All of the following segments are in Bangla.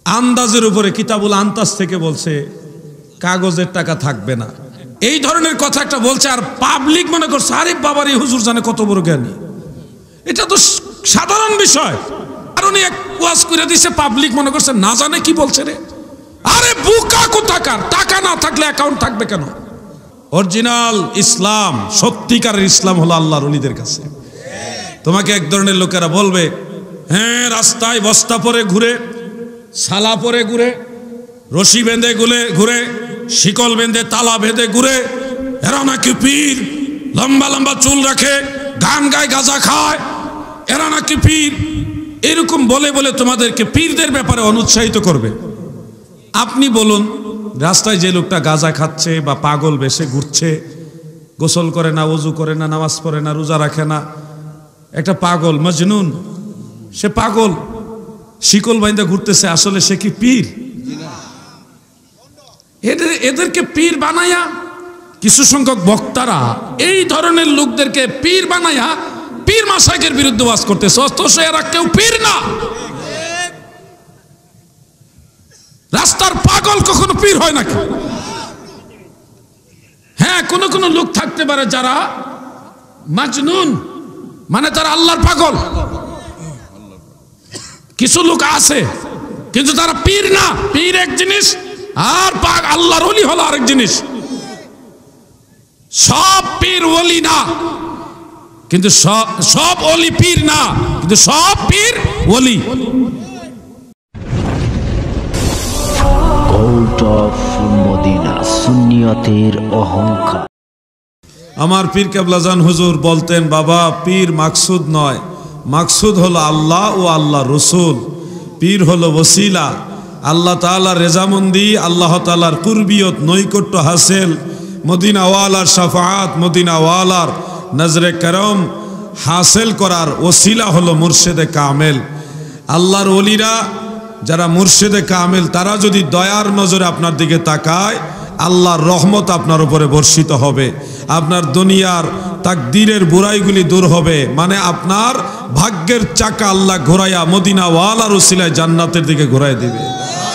আন্দাজের উপরে কিতাবুল আন্তাজ থেকে বলছে কাগজের টাকা থাকবে না, এই ধরনের কথা একটা বলছে। আর পাবলিক মনে করছে আরে বাবার এই হুজুর জানে কত বড় জ্ঞানী, এটা তো সাধারণ বিষয়। আর উনি এক ওয়াজ করে দিছে, পাবলিক মনে করছে না জানে কি বলছে রে। আরে বোকা কোথাকার, টাকা না থাকলে অ্যাকাউন্ট থাকবে কেন? অরিজিনাল ইসলাম, সত্যিকারের ইসলাম হলো আল্লাহর ওলিদের কাছে। তোমাকে এক ধরনের লোকেরা বলবে হ্যাঁ রাস্তায় বস্তা পরে ঘুরে, সালা পরে ঘুরে, রশি বেঁধে ঘুরে, শিকল বেঁধে তালা বেঁধে ঘুরে, এরা নাকি পীর, লম্বা লম্বা চুল রাখে, গান গায়, গাঁজা খায়, এরা নাকি পীর। এরকম বলে বলে তোমাদেরকে পীরদের ব্যাপারে অনুৎসাহিত করবে। আপনি বলুন রাস্তায় যে লোকটা গাঁজা খাচ্ছে বা পাগল বেশে ঘুরছে, গোসল করে না, ওযু করে না, নামাজ পড়ে না, রোজা রাখে না, একটা পাগল মজনুন, সে পাগল শিকল বাইন্দা ঘুরতেছে, আসলে সে কি পীর? এদেরকে পীর বানায়া কিছু সংখ্যক বক্তারা এই ধরনের লোকদেরকে পীর বানায়া পীর মাশায়েখের বিরুদ্ধে ওয়াজ করতেছে, অথচ এরা কেউ পীর না। রাস্তার পাগল কখনো পীর হয় নাকি? হ্যাঁ, কোন কোন লোক থাকতে পারে যারা মাজনুন, মানে তারা আল্লাহর পাগল। কিছু লোক আছে কিন্তু তারা পীর না। পীর এক জিনিস আর আল্লাহর ওলি হলো আরেক জিনিস। সব পীর ওলি না, কিন্তু সব ওলি পীর না, কিন্তু সব পীর ওলি। কোর্ট অফ মদিনা, সুন্নিয়তের অহংকার। আমার পীর কেবলাজান হুজুর বলতেন, বাবা পীর মাকসুদ নয়, মাকসুদ হলো আল্লাহ ও আল্লাহ রসুল। পীর হলো ওসিলা, আল্লাহ তাআলার রেজামন্দি, আল্লাহ তাআলার কুরবিয়ত, নৈকট্য হাসিল, মদিনাওয়ালার শাফাআত, মদিনাওয়ালার নজরে করম হাসিল করার ওসিলা হলো মুর্শিদে কামেল। আল্লাহর ওলিরা যারা মুর্শিদে কামেল, তারা যদি দয়ার নজরে আপনার দিকে তাকায়, আল্লাহর রহমত আপনার উপরে বর্ষিত হবে, আপনার দুনিয়ার তাকদীরের বুরাইগুলি দূর হবে, মানে আপনার ভাগ্যের চাকা আল্লাহ ঘোরাইয়া মদিনাওয়ালার ওসিলায় জান্নাতের দিকে ঘোরাই দিবে।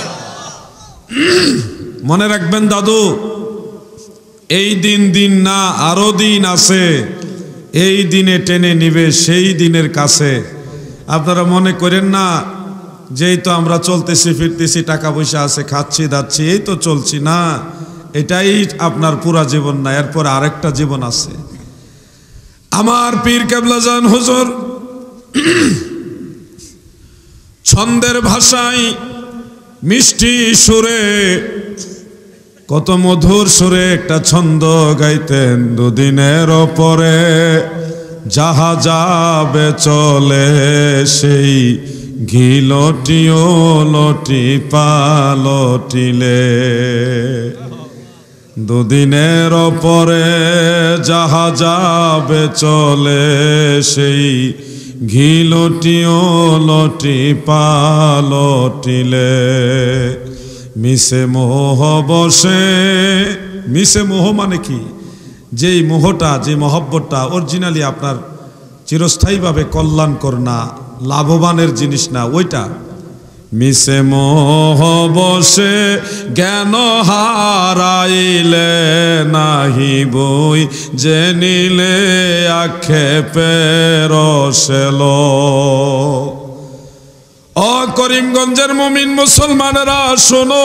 মনে রাখবেন দাদু, এই দিন না, আরো দিন আছে, এই দিনে টেনে নিবে সেই দিনের কাছে। আপনারা মনে করেন না যেই তো আমরা চলতেছি ফিরতেছি, টাকা পয়সা আছে, খাচ্ছি দাচ্ছি, এই তো চলছি, না, এটাই আপনার পুরা জীবন না, এরপর আরেকটা জীবন আছে। আমার পীর কেবলাজান হুজুর ছন্দের ভাষায় মিষ্টি সুরে, কত মধুর সুরে একটা ছন্দ গাইতেন। দুদিনের পরে যাহা যাবে চলে, সেই ঘিলটিও লটি পালটিলে। দুদিনের পরে যাহা যাবে চলে, সেই ঘিলটিও লটি পালটিলে। মিশে মোহ বসে, মিশে মোহ মানে কি? যেই মোহটা, যে মহব্বতটা অরিজিনালি আপনার চিরস্থায়ীভাবে কল্যাণকর না, লাভবানের জিনিস না, ওইটা। মিশে মোহ বসে জ্ঞান হারাইলে, নাহি বই যে নিলে আক্ষেপের রসেল। ও করিমগঞ্জের মুমিন মুসলমানেরা শোনো,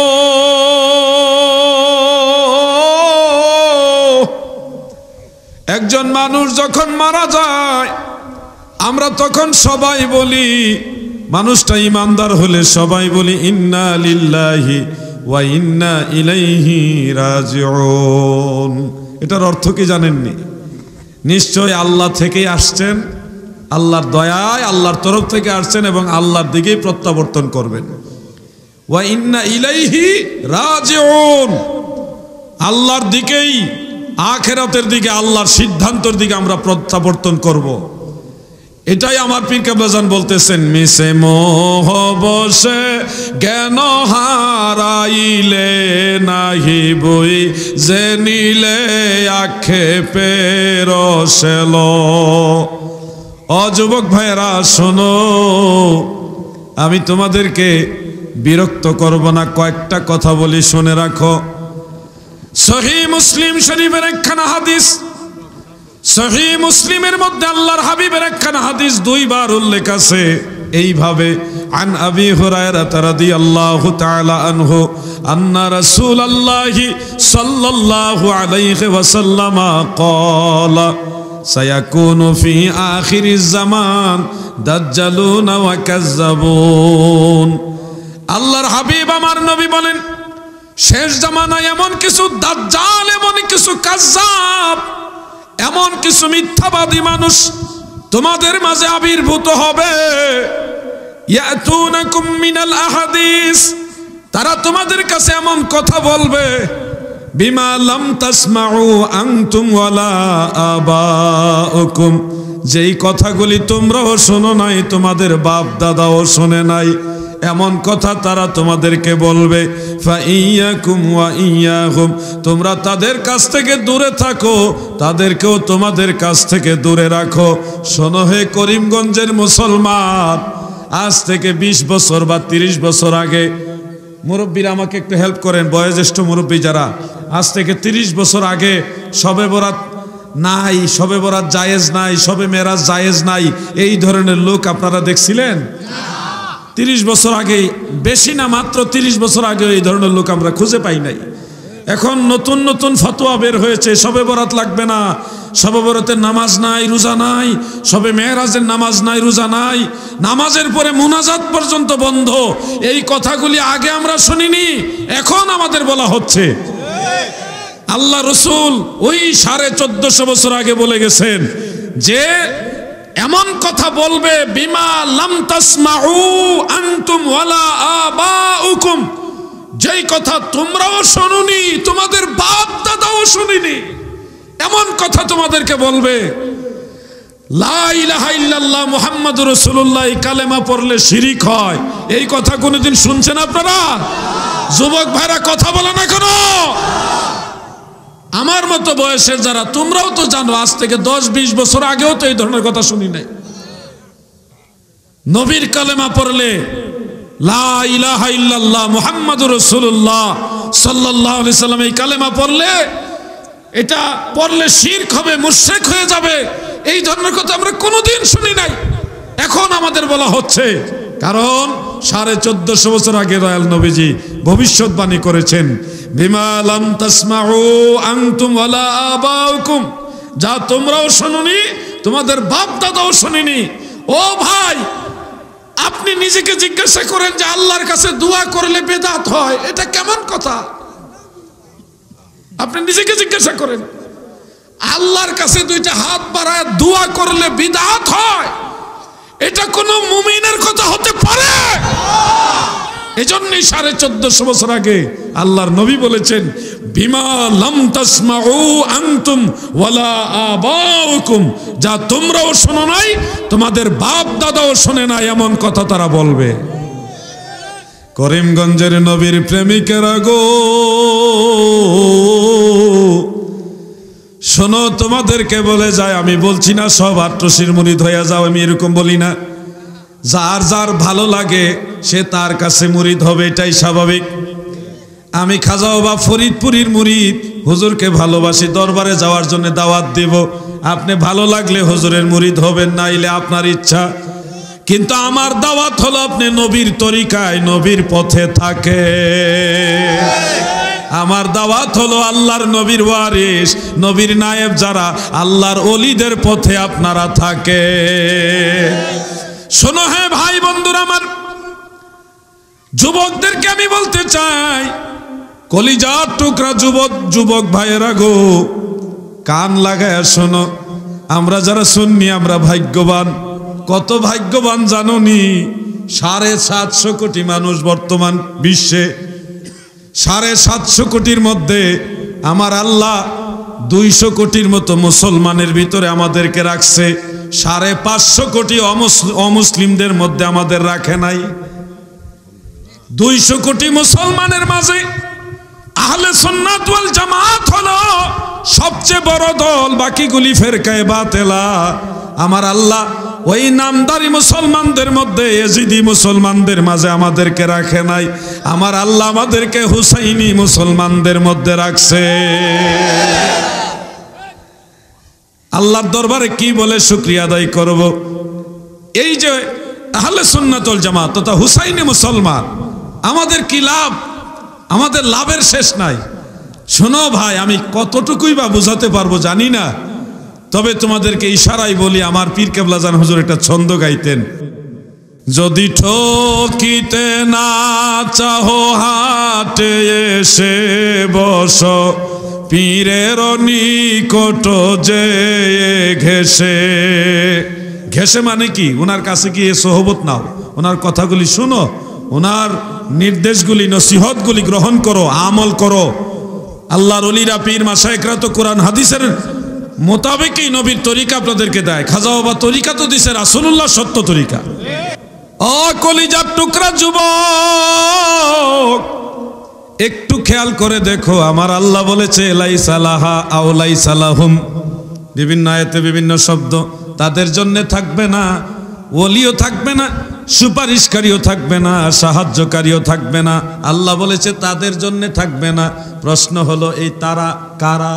একজন মানুষ যখন মারা যায়, আমরা তখন সবাই বলি, মানুষটা ইমানদার হলে সবাই বলি ইন্না লিল্লাহি ওয়া ইন্না ইলাইহি রাজিউন। এটার অর্থ কি জানেননি? নিশ্চয় আল্লাহ থেকেই আসছেন, আল্লাহর দয়ায় আল্লাহর তরফ থেকে আসছেন এবং আল্লাহর দিকেই প্রত্যাবর্তন করবেন। ওয়া ইন্না ইলাইহি রাজিউন, আল্লাহর দিকেই, আখিরাতের দিকে, আল্লাহর সিদ্ধান্তের দিকে আমরা প্রত্যাবর্তন করব। এটাই আমার পীর কেবলাজান বলতেছেন, মিশে মোহ বসে জ্ঞান হারাইলে, নাহি বই যে নিলে আক্ষেপের রসেল। অযুবক ভাইয়েরা শোনো, আমি তোমাদেরকে বিরক্ত করব না, কয়েকটা কথা বলি, শুনে রাখো। সহিহ মুসলিম শরীফের একখানা হাদিস, সহিহ মুসলিমের মধ্যে আল্লাহর হাবিবের একখানা হাদিস দুইবার উল্লেখ আছে এইভাবে, আন আবি হুরায়রা রাদিয়াল্লাহু তাআলা আনহু আন্না রাসূলুল্লাহি সাল্লাল্লাহু আলাইহি ওয়াসাল্লাম ক্বালা সায়াকুনু ফি আখিরিজ জামান দাজ্জালুনা ওয়া কাযযাবুন। আল্লাহর হাবিব আমার নবী বলেন, শেষ জামানায় এমন কিছু দাজ্জাল, এমন কিছু কাযযাব, এমন কিছু মিথ্যাবাদী মানুষ তোমাদের মাঝে আবির্ভূত হবে। ইয়াতুনাকুম মিনাল আহাদিস, তারা তোমাদের কাছে এমন কথা বলবে, বিমা লাম তাসমাউ আনতুম ওয়ালা আবাউকুম, যেই কথাগুলি তোমরাও শোনো নাই, তোমাদের বাপ দাদাও শোনে নাই, এমন কথা তারা তোমাদেরকে বলবে। ফাইয়াকুম ওয়া ইয়াহুম, তোমরা তাদের কাছ থেকে দূরে থাকো, তাদেরকেও তোমাদের কাছ থেকে দূরে রাখো। শোনো হে করিমগঞ্জের মুসলমান, আজ থেকে 20 বছর বা 30 বছর আগে, মুরব্বীরা আমাকে একটু হেল্প করেন, বয়োজ্যেষ্ঠ মুরব্বী যারা, আজ থেকে 30 বছর আগে শবে বরাত নাই, শবে বরাত জায়েজ নাই, শবে মেরাজ জায়েজ নাই, এই ধরনের লোক আপনারা দেখছিলেন? 30 বছর আগে, বেশি না, মাত্র 30 বছর আগে এই ধরনের লোক আমরা খুঁজে পাই নাই। এখন নতুন নতুন ফতোয়া বের হয়েছে, শবে বরাত লাগবে না, শবে বরাতের নামাজ নাই, রোজা নাই, শবে মেরাজের নামাজ নাই, রোজা নাই, নামাজের পরে মুনাজাত পর্যন্ত বন্ধ। এই কথাগুলি আগে আমরা শুনিনি, এখন আমাদের বলা হচ্ছে। আল্লাহ রসুল ওই 1450 বছর আগে বলে গেছেন যে এমন কথা বলবে, বিমা লাম তাসমাউ আনতুম ওয়ালা আবাউকুম, যেই কথা তোমরাও শুনুনি, তোমাদের বাপ দাদাও শুনিনি, এমন কথা তোমাদেরকে বলবে। লা ইলাহা ইল্লাল্লাহ মুহাম্মাদুর রাসূলুল্লাহ, এই কালেমা পড়লে শিরিক হয়, এই কথা কোনোদিন শুনছেন আপনারা? যুবক ভাইরা কথা বলে না কেন? আমার মতো বয়সের যারা, তোমরাও তো জানো, আজ থেকে 10-20 বছর আগেও তো এই ধরনের কথা শুনি নাই। নবীর কালেমা পড়লে, লা ইলাহা ইল্লাল্লাহ মুহাম্মাদুর রাসূলুল্লাহ সাল্লাল্লাহু আলাইহি সাল্লাম, এই কালেমা পড়লে, এটা পড়লে শিরক হবে, মুশরিক হয়ে যাবে, এই ধরনের কথা আমরা কোনোদিন শুনি নাই, এখন আমাদের বলা হচ্ছে। কারণ 1450 বছর আগে দয়াল নবীজি ভবিষ্যৎবাণী করেছেন, বিমা লাম তাসমাউ আনতুম ওয়ালা আবাউকুম, যা তোমরাও শুনুনি, তোমাদের বাপ দাদাও শুনিনি। ও ভাই, আপনি নিজেকে জিজ্ঞাসা করেন যে আল্লাহর কাছে দোয়া করলে বেদাত হয়, এটা কেমন কথা? আপনি নিজেকে জিজ্ঞাসা করেন, আল্লাহর কাছে দুইটা হাত বাড়ায় দোয়া করলে বিদআত হয়, এটা কোন মুমিনের কথা হতে পারে? এজন্যই 1450 বছর আগে আল্লাহর নবী বলেছেন, বিমা লাম তাসমাউ আনতুম ওয়ালা আবাউকুম, যা তোমরাও শোনো নাই, তোমাদের বাপ দাদাও শোনে নাই, এমন কথা তারা বলবে। করিমগঞ্জের নবীর প্রেমিকেরা গো, শোনো, তোমাদেরকে বলে যায়, আমি বলছি না সব আট্রসির মুরিদ হয়ে যাও, আমি এরকম বলি না। যার যার ভালো লাগে সে তার কাছে মুরিদ হবে, এটাই স্বাভাবিক। আমি খাজা বাবা ফরিদপুরীর মুরিদ, হুজুরকে ভালোবাসি, দরবারে যাওয়ার জন্য দাওয়াত দিব, আপনি ভালো লাগলে হুজুরের মুরিদ হবেন, নাইলে আপনার ইচ্ছা। কিন্তু আমার দাওয়াত হলো আপনি নবীর তরিকায়, নবীর পথে থাকে। আমার দাওয়াত হলো আল্লাহর নবীর ওয়ারিস, নবীর নায়েব যারা, আল্লাহর ওলিদের পথে আপনারা থাকে। শোনো হে ভাই বন্ধুরা আমার, যুবকদেরকে আমি বলতে চাই, কলিজার টুকরা যুবক ভাইয়েরা গো, কান লাগায় শোনো। আমরা যারা সুন্নি, আমরা ভাগ্যবান। কত ভাগ্যবান জানোনি? 750 কোটি মানুষ বর্তমান বিশ্বে, 750 কোটির মধ্যে আমার আল্লাহ 200 কোটির মতো মুসলমানের ভিতরে আমাদেরকে রাখছে, 550 কোটি অমুসলিমদের মধ্যে আমাদের রাখে নাই। 200 কোটি মুসলমানের মাঝে আহলে সুন্নাত ওয়াল জামাত হলো সবচেয়ে বড় দল, বাকিগুলি ফেরকায়ে বাতিলা। আমার আল্লাহ ওই নামদারি মুসলমানদের মধ্যে এজিদি মুসলমানদের মাঝে আমাদেরকে রাখে নাই, আমার আল্লাহ আমাদেরকে হুসাইনি মুসলমানদের মধ্যে রাখছে। আল্লাহর দরবারে কি বলে শুকরিয়া আদায় করব? এই যে আহলে সুন্নাত ওয়াল জামাত তথা হুসাইনি মুসলমান, আমাদের কি লাভ? আমাদের লাভের শেষ নাই। শোনো ভাই, আমি কতটুকুই বা বুঝাতে পারবো জানি না, তবে তোমাদেরকে ইশারায় বলি, আমার পীর কেবলা জান হুজুর একটা ছন্দ গাইতেন, যদি ঠকিতে না চাহো হাটে এসে বসো, পীরের নিকট যে ঘেসে। ঘেসে মানে কি? ওনার কাছে গিয়ে সোহবত নাও, ওনার কথাগুলি শুনো, ওনার নির্দেশগুলি নসিহতগুলি গ্রহণ করো, আমল করো। আল্লাহর ওলিরা পীর মাশায়েখরা তো কোরআন হাদিসের মোতাবেকই নবীর তরিকা আপনাদেরকে দেয়। খাজা বাবা তরিকা তো দিছে রাসূলুল্লাহ সত্য তরিকা। ও কলিজার টুকরা যুবক, একটু খেয়াল করে দেখো, আমার আল্লাহ বলেছে লাইসা লাহা আও লাইসা লাহুম, বিভিন্ন আয়াতে বিভিন্ন শব্দ। তাদের জন্য থাকবে না, ওলিও থাকবে না, সুপারিশকারীও থাকবে না, সাহায্যকারীও থাকবে না। আল্লাহ বলেছে তাদের জন্য থাকবে না। প্রশ্ন হলো, এই তারা কারা?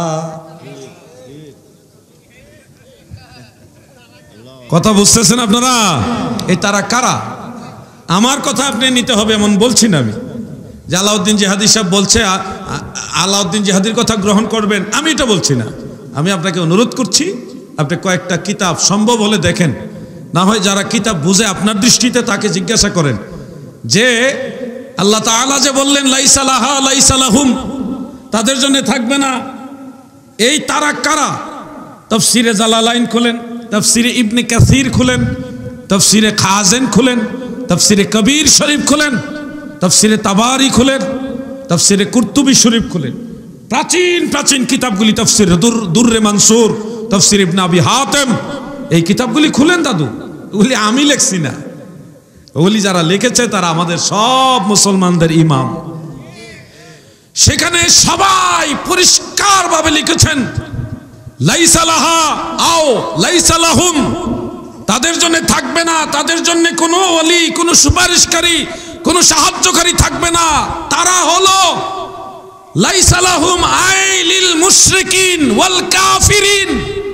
কথা বুঝতেছেন আপনারা? এই তারা কারা? আমার কথা আপনি নিতে হবে এমন বলছি না আমি, যে আলাউদ্দিন জিহাদি সাহেব বলছে আলাউদ্দিন জিহাদির কথা গ্রহণ করবেন, আমি এটা বলছি না। আমি আপনাকে অনুরোধ করছি, আপনি কয়েকটা কিতাব সম্ভব হলে দেখেন, না হয় যারা কিতাব বুঝে আপনার দৃষ্টিতে তাকে জিজ্ঞাসা করেন যে আল্লাহ তাআলা যে বললেন লাইসা লাহা লাইসা লাহুম, তাদের জন্য থাকবে না, এই তারা কারা? তাফসিরে জালালাইন খুলেন, তাফসিরে ইবনে কাসির খুলেন, তাফসিরে খাজেন খুলেন, তাফসিরে কবির শরীফ খুলেন, তাফসিরে তাবারি খুলেন, তাফসিরে কুরতুবী শরীফ খুলেন। প্রাচীন প্রাচীন কিতাবগুলি, তাফসির দুররে মানসুর, তাফসির ইবনে আবি হাতেম, এই কিতাবগুলি খুলেন দাদু। ওগুলি আমি লিখছি না, ওগুলি যারা লিখেছে তারা আমাদের সব মুসলমানদের ইমাম। সেখানে সবাই পরিষ্কারভাবে লিখেছেন লাইসা লাহা আও লাইসা লাহুম, তাদের জন্য থাকবে না, তাদের জন্য কোনো ওলি, কোনো সুপারিশকারী, কোনো সাহায্যকারী থাকবে না। তারা হলো লাইসা লাহুম আই লিল মুশরিকিন ওয়াল কাফিরিন,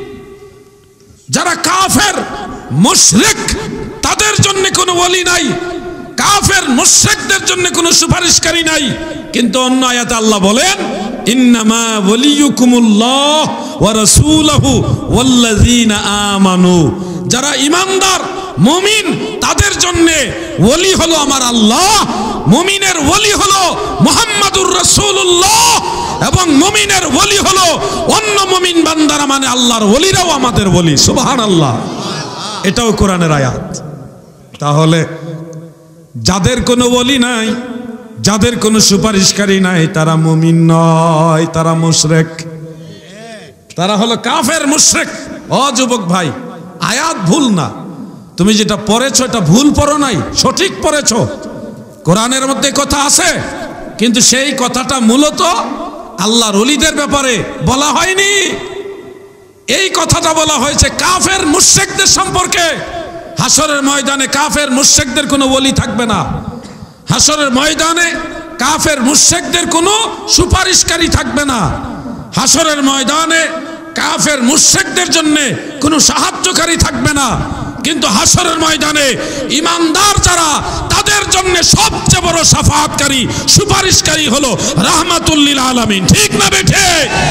যারা কাফের মুশরিক তাদের জন্য কোনো ওলি নাই, কাফের মুশরিকদের জন্য কোনো সুপারিশকারী নাই। কিন্তু অন্য আয়াতে আল্লাহ বলেন ইন্নামা ওয়ালিয়ুকুমুল্লাহ ওয়া রাসূলুহু ওয়াল্লাযীনা আমানু, যারা ঈমানদার মুমিন তাদের জন্য ওলি হলো আমার আল্লাহ, মুমিনের ওলি হলো মুহাম্মাদুর রাসূলুল্লাহ, এবং মুমিনের ওলি হলো অন্য মুমিন বান্দারা, মানে আল্লাহর ওলিরাও আমাদের ওলি। সুবহানাল্লাহ, এটাও কোরআনের আয়াত। তাহলে যাদের কোনো ওলি নাই, যাদের কোনো সুপারিশকারী নাই, তারা মুমিন নয়, তারা মুশরিক, তারা হলো কাফের মুশরিক। ও যুবক ভাই, আয়াত ভুল না, তুমি যেটা পড়েছো এটা ভুল পড়ো নাই, সঠিক পড়েছো। কোরআনের মধ্যে কথা আছে, কিন্তু সেই কথাটা মূলত আল্লাহর ওলিদের ব্যাপারে বলা হয়নি। এই কথাটা বলা হয়েছে কাফের মুশরিকদের সম্পর্কে। হাসরের ময়দানে কাফের মুশরিকদের কোনো ওলি থাকবে না, হাসরের ময়দানে কাফের মুশরিকদের কোনো সুপারিশকারী থাকবে না, হাসরের ময়দানে কাফের মুশরিকদের জন্য কোনো সাহায্যকারী থাকবে না। কিন্তু হাসরের ময়দানে ঈমানদার যারা, তাদের জন্য সবচেয়ে বড় শাফাআতকারী, সুপারিশকারী হলো রাহমাতুল লিল আলামিন। ঠিক না বেঠে?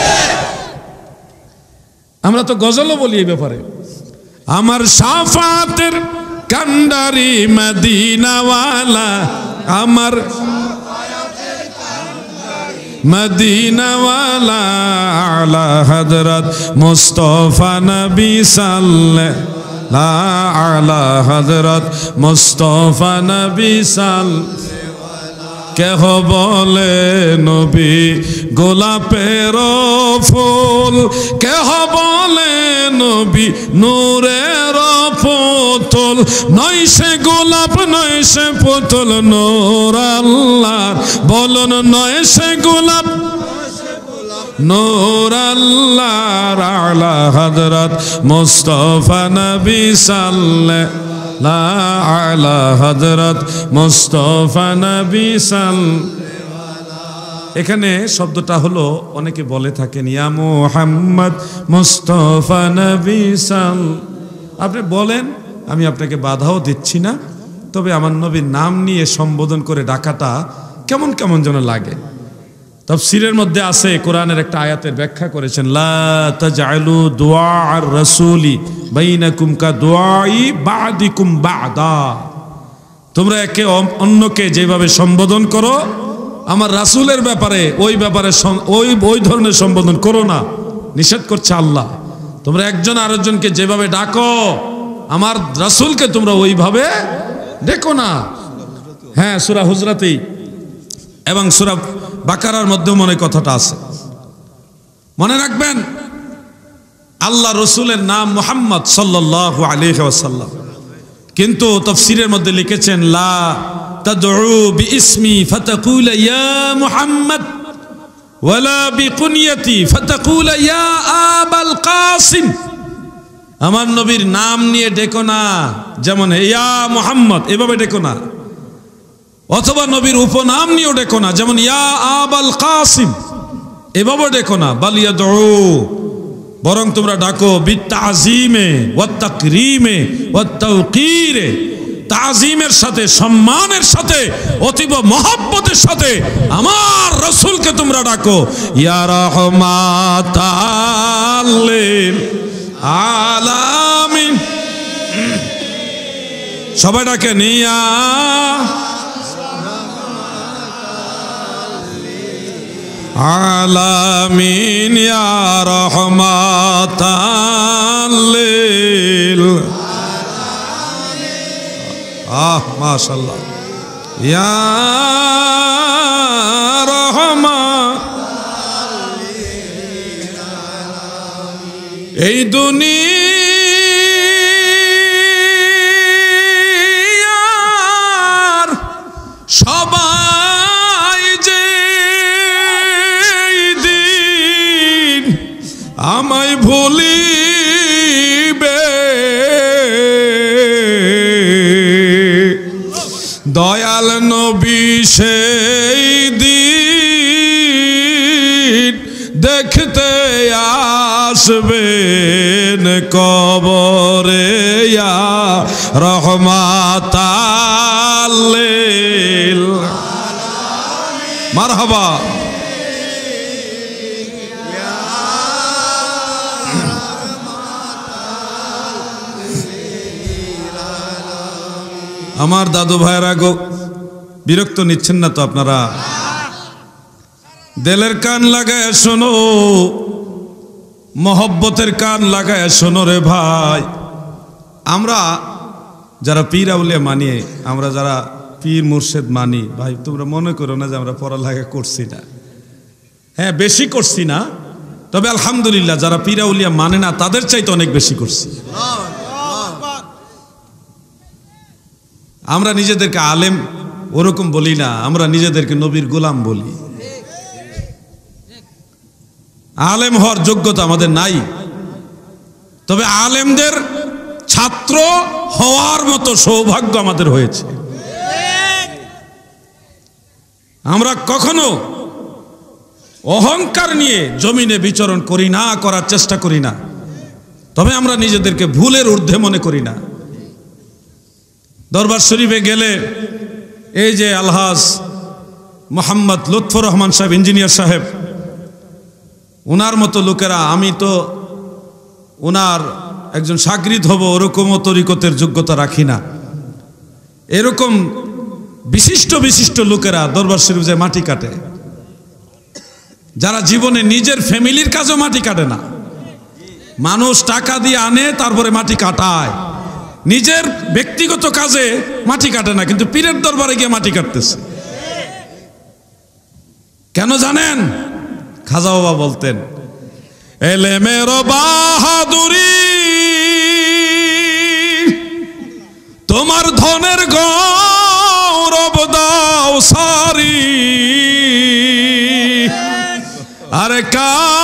আমরা তো গজলও বলি এই ব্যাপারে, আমার শাফাতের কান্ডারি মদিনাওয়ালা, আমার মদিনাওয়ালা আলা হযরত মুস্তাফা নবী সাল্লাল্লাহু আলা হযরত মুস্তাফা নবী সাল্লাল্লাহু, কেহ বলে নবী গোলাপের ফুল, কেহ বলে নবী নূরের পুতুল, নয় সে গোলাপ নয় সে পুতুল, নূর আল্লাহর বলুন নয় সে গোলাপ নূর আল্লাহর আলা হযরত মুস্তাফা নবী সাল্লাল্লাহু আলা হযরত মুস্তাফা নবী এখানে শব্দটা হলো অনেকে বলে থাকেন ইয়া মুহাম্মদ মুস্তাফা নবী আপনি বলেন, আমি আপনাকে বাধাও দিচ্ছি না, তবে আমার নবীর নাম নিয়ে সম্বোধন করে ডাকাটা কেমন কেমন যেন লাগে। তাফসীরের মধ্যে আছে, কোরআনের একটা আয়াতের ব্যাখ্যা করেছেন, লা তাজআলু দুআ আর রাসূলি বাইনাকুম কা দুআই বা'দিকুম বা'দা, তোমরা একে অন্যকে যেভাবে সম্বোধন করো আমার রাসূলের ব্যাপারে ওই ধরনের সম্বোধন করো না, নিষেধ করছে আল্লাহ। তোমরা একজন আরেকজনকে যেভাবে ডাকো আমার রাসূলকে তোমরা ওইভাবে ডেকো না। হ্যাঁ, সূরা হুজরাতেই এবং সূরা বাকারার মধ্যে মনে কথাটা আছে, মনে রাখবেন। আল্লাহ রসুলের নাম মুহাম্মদ সাল্লাল্লাহু আলাইহি ওয়াসাল্লাম, কিন্তু তাফসীরের মধ্যে লিখেছেন লা তাদউ বিইসমি ফাতাকুল ইয়া মুহাম্মদ ওয়ালা বিকুনিয়াতি ফাতাকুল ইয়া আবাল কাসিম, আমার নবীর নাম নিয়ে ডেকো না, যেমন ইয়া মুহাম্মদ এভাবে ডেকো না, অথবা নবীর উপনাম নিয়েও ডেকো না, যেমন ইয়া আবাল কাসিম এভাবে ডেকো না। বালিয়া দউ, বরং তোমরা ডাকো বিতাযীমে ওয়াত তাকরীমে ওয়াত তাওকীরে, তাযীমের সাথে, সম্মানের সাথে, অতীব মহব্বতের সাথে আমার রাসূলকে তোমরা ডাকো ইয়া রাহমাতাল লিল আলামিন। সবাই ডাকেন ইয়া আলামিন ইয়া রাহমাতাল লিল মাশাআল্লাহ ইয়া রাহমাতাল লিল আলামিন। এই দুনিয়ার সবাই যে দিন আমায় ভুলিবে, দয়াল নবী সেই দিন দেখতে আসবেন কবরে ইয়া রাহমাতাল লিল আলামিন। মারহাবা। আমার দাদু ভাইরা গো, বিরক্ত নিচ্ছেন না তো আপনারা? দিলের কান লাগায় শোনো, মহব্বতের কান লাগায় শোনো রে ভাই। আমরা যারা পীর আউলিয়া মানি, আমরা যারা পীর মুর্শিদ মানি, ভাই তোমরা মনে করো না যে আমরা পড়ালেখা করছি না। হ্যাঁ, বেশি করছি না, তবে আলহামদুলিল্লাহ যারা পীর আউলিয়া মানে না তাদের চাইতে অনেক বেশি করছি। আমরা নিজেদেরকে আলেম ওরকম বলি না, আমরা নিজেদেরকে নবীর গোলাম বলি। আলেম হওয়ার যোগ্যতা আমাদের নাই, তবে আলেমদের ছাত্র হওয়ার মতো সৌভাগ্য আমাদের হয়েছে। আমরা কখনো অহংকার নিয়ে জমিনে বিচরণ করি না, করার চেষ্টা করি না, তবে আমরা নিজেদেরকে ভুলের ঊর্ধ্বে মনে করি না। দরবার শরীফে গেলে এই যে আলহাজ মোহাম্মদ লুৎফর রহমান সাহেব, ইঞ্জিনিয়ার সাহেব, ওনার মতো লোকেরা, আমি তো ওনার একজন শাগরিদ হব ওরকমও তরিকতের যোগ্যতা রাখি না। এরকম বিশিষ্ট বিশিষ্ট লোকেরা দরবার শরীফ যে মাটি কাটে, যারা জীবনে নিজের ফ্যামিলির কাজও মাটি কাটে না, মানুষ টাকা দিয়ে আনে তারপরে মাটি কাটায়, নিজের ব্যক্তিগত কাজে মাটি কাটে না, কিন্তু পীরের দরবারে গিয়ে মাটি কাটতেছে। কেন জানেন? খাজা বাবা বলতেন, এলেমের বাহাদুরি তোমার ধনের গৌরব দাও সারি, আরে কা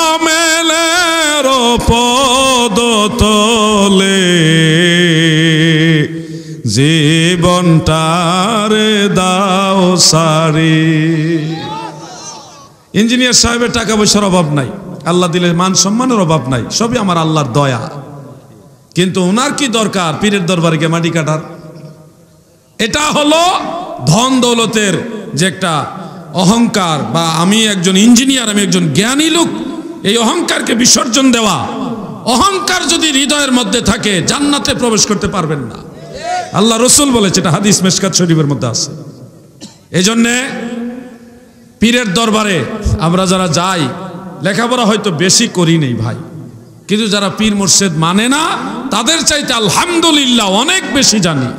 জীবনটারে দাও সারি। ইঞ্জিনিয়ার সাহেবের টাকা পয়সার অভাব নাই, আল্লাহ দিলে মান সম্মানের অভাব নাই, সবই আমার আল্লাহর দয়া। কিন্তু ওনার কি দরকার পীরের দরবারে গিয়ে মাটি কাটার? এটা হলো ধন দৌলতের যে একটা অহংকার, বা আমি একজন ইঞ্জিনিয়ার, আমি একজন জ্ঞানী লোক, এই অহংকারকে বিসর্জন দেওয়া। অহংকার যদি হৃদয়ের মধ্যে থাকে জান্নাতে প্রবেশ করতে পারবেন না। আল্লাহ রসুল বলেছে, এটা হাদিস মিশকাত শরীফের মধ্যে আছে। এই জন্যে পীরের দরবারে আমরা যারা যাই, লেখাপড়া হয়তো বেশি করি নেই ভাই, কিন্তু যারা পীর মুর্শিদ মানে না তাদের চাইতে আলহামদুলিল্লাহ অনেক বেশি জানি।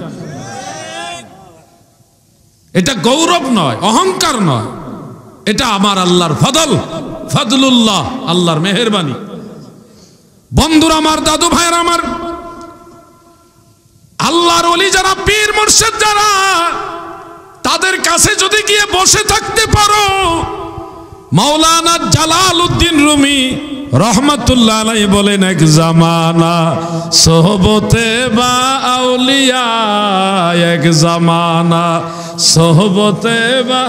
এটা গৌরব নয়, অহংকার নয়, এটা আমার আল্লাহর ফদল, ফদলুল্লাহ, আল্লাহর মেহেরবানি। বন্ধুরা আমার, দাদু ভাইয়ের আমার, আল্লাহর ওলি যারা, পীর মুর্শিদ যারা, তাদের কাছে যদি গিয়ে বসে থাকতে পারো, মাওলানা জালালউদ্দিন রুমি রহমাতুল্লাহ আলাইহি বলেন, এক জামানা সোহবতে বা আউলিয়া, এক জামানা সোহবতে বা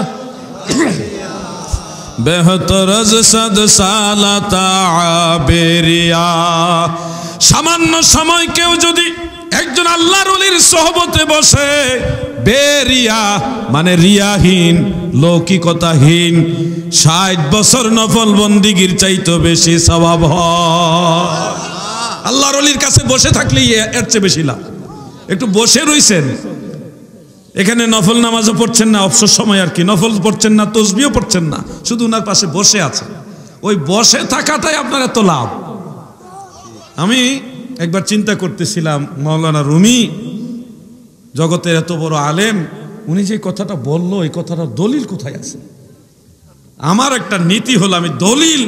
বেহতর সদ সালাতা বেরিয়া। সামান্য সময় কেউ যদি একজন আল্লাহর ওলির সোহবতে বসে, বেরিয়া মানে রিয়াহীন, লৌকিকতাহীন, 60 বছর নফল বন্দিগির চাইতো বেশি সওয়াব হয়। আল্লাহর ওলির কাছে বসে থাকলেই এর চেয়ে বেশি লাভ। একটু বসে রইছেন, এখানে নফল নামাজও পড়ছেন না, অবসর সময় আর কি, নফল পড়ছেন না, তসবিহও পড়ছেন না, শুধু ওনার পাশে বসে আছে, ওই বসে থাকাটাই আপনার এত লাভ। আমি একবার চিন্তা করতেছিলাম, মাওলানা রুমি জগতের এত বড় আলেম, উনি যে কথাটা বললো, এই কথাটা দলিল কোথায় আছে? আমার একটা নীতি হলো, আমি দলিল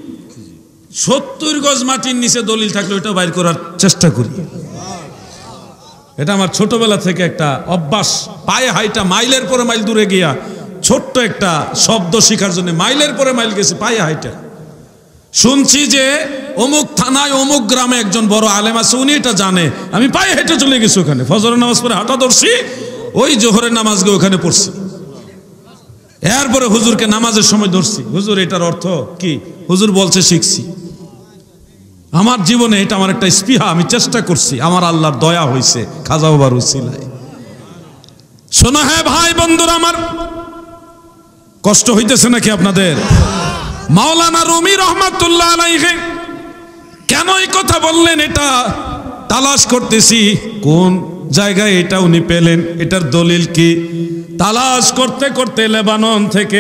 70 গজ মাটির নিচে দলিল থাকলে ওইটা বাইর করার চেষ্টা করি। এটা আমার ছোটবেলা থেকে একটা অভ্যাস। পায়ে হাইটা মাইলের পরে মাইল দূরে গিয়া ছোট্ট একটা শব্দ শিখার জন্য মাইলের পরে মাইল গেছি পায়ে হাইটা। শুনছি যে অমুক থানায় অমুক গ্রামে একজন বড় আলেম আছে, উনি এটা জানে, আমি পায়ে হেঁটে চলে গেছি ওখানে। ফজরের নামাজ পড়ে হাঁটা ধরছি, ওই জোহরের নামাজ গিয়ে ওখানে পড়ছি। এরপরে হুজুরকে নামাজের সময় ধরছি, হুজুর এটার অর্থ কি? হুজুর বলছে, শিখছি। আমার জীবনে এটা আমার একটা স্পৃহা, আমি চেষ্টা করছি, আমার আল্লাহর দয়া হয়েছে খাজা বাবার উসিলায়। শোনো হ্যাঁ ভাই বন্ধুরা আমার, কষ্ট হইতেছে নাকি আপনাদের? মাওলানা রুমি রহমাতুল্লাহ আলাইহি কেন এই কথা বললেন, এটা তালাশ করতেছি কোন জায়গায় এটা উনি পেলেন, এটার দলিল কি। তালাশ করতে করতে লেবানন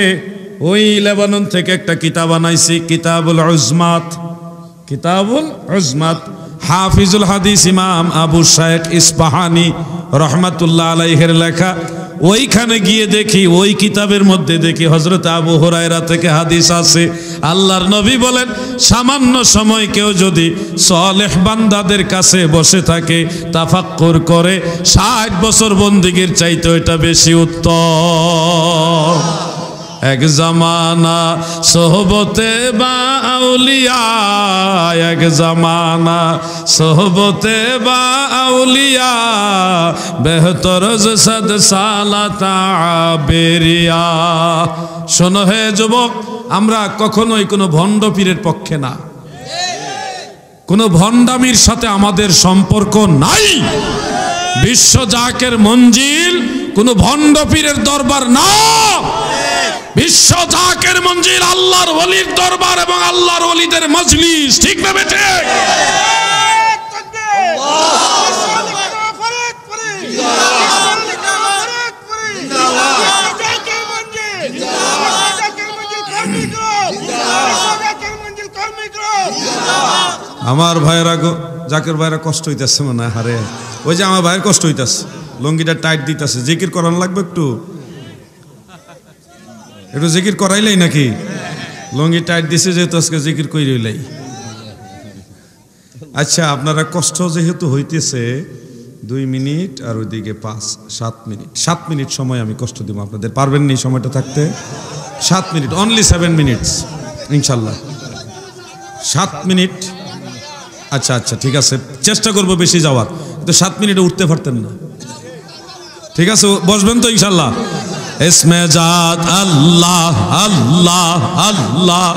থেকে একটা কিতাব আনাইছি, কিতাবুল উজমাত। কিতাবুল উজমাত হাফিজুল হাদিস ইমাম আবু শাইখ ইস্পাহানি রহমাতুল্লাহ আলাইহির লেখা। ওইখানে গিয়ে দেখি, ওই কিতাবের মধ্যে দেখি হযরত আবু হুরায়রা থেকে হাদিস আছে। আল্লাহর নবী বলেন, সামান্য সময় কেউ যদি সালেহ বান্দাদের কাছে বসে থাকে, তাফাক্কুর করে, 60 বছর বন্দিগির চাইতে এটা বেশি উত্তম। এক জামানা সোহবতে বা আউলিয়া, এক জামানা সোহবতে বা আউলিয়া, বেহতর সদ সালাতা বেরিয়া। শোনো হে যুবক, আমরা কখনোই কোনো ভণ্ড পীরের পক্ষে না, কোনো ভণ্ডামির সাথে আমাদের সম্পর্ক নাই। বিশ্ব জাকের মঞ্জিল কোনো ভণ্ড পীরের দরবার না, বিশ্ব জাকের মঞ্জিল আল্লাহর ওলির দরবার এবং আল্লাহর ওলিদের মজলিস। ঠিক না বেটে? আমার ভাইয়েরা গো, জাকের ভাইয়েরা কষ্ট হইতেছে মনে হারে, ওই যে আমার ভাইয়ের কষ্ট হইতেছে, লঙ্গিটা টাইট দিতেছে, জিকির করানো লাগবে, একটু জিকির করাইলাই নাকি? লঙ্গি টাইট দিছে যেহেতু আজকে জিকির কইরাইলাই। আচ্ছা, আপনারা কষ্ট যেহেতু হইতেছে, 2 মিনিট আর ওইদিকে 5-7 মিনিট, 7 মিনিট সময় আমি কষ্ট দিব আপনাদের। পারবেন নি সময়টা থাকতে? 7 মিনিট, অনলি 7 মিনিটস ইনশাল্লাহ। 7 মিনিট। আচ্ছা আচ্ছা, ঠিক আছে, চেষ্টা করবো বেশি যাওয়ার, কিন্তু 7 মিনিটে উঠতে পারতেন না। ঠিক আছে, বসবেন তো ইনশাল্লাহ। ইসমে জাত আল্লাহ আল্লাহ আল্লাহ,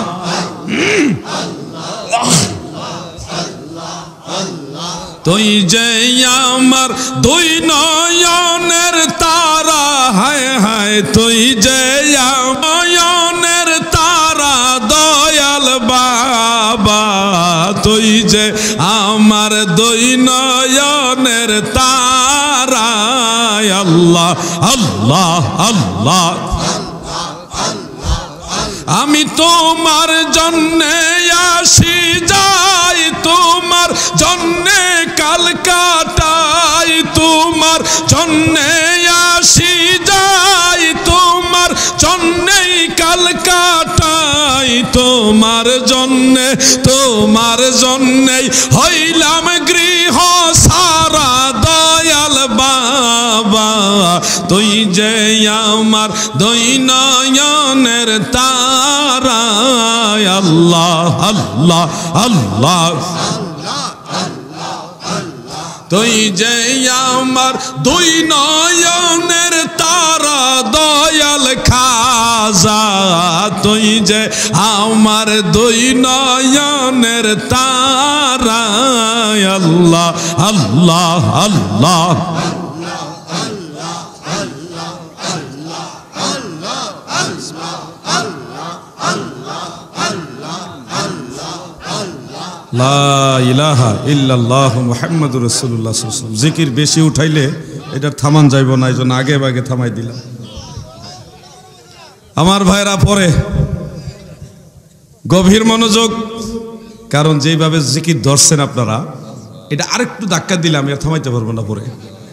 তুই যে আমার দুই নয়নের তারা, হায় হায় তুই যে নয়নের তারা দয়াল বাবা, তুই যে আমার দুই নয়নের তারা, আল্লাহ আল্লাহ আল্লাহ। আমি তোমার জন্যে আসি যাই, তোমার জন্যে কাল কাটাই, তোমার জন্যে আসি যাই, তোমার জন্যেই কাল কাটাই, তোমার জন্যেই হইলাম গৃহ সারা দয়াল বাবা, তুই যে আমার দুই নয়নের তারা, আল্লাহ আল্লাহ আল্লাহ। তুই যে আমার দুই নয়নের তারা দয়াল খাজা, তুই যে আমার দুই নয়নের তারা, আল্লাহ আল্লাহ আল্লাহ। লা ইলাহা ইল্লাল্লাহু মুহাম্মাদুর রাসূলুল্লাহ সাল্লাল্লাহু আলাইহি ওয়াসাল্লাম। জিকির বেশি উঠাইলে এটা থামান যাইব না, এইজন্য আগে ভাগে থামাই দিলাম। আমার ভাইরা পরে গভীর মনোযোগ, কারণ যেইভাবে জিকির ধরছেন আপনারা, এটা আরেকটু ধাক্কা দিলাম আর থামাইতে পারবো না। পরে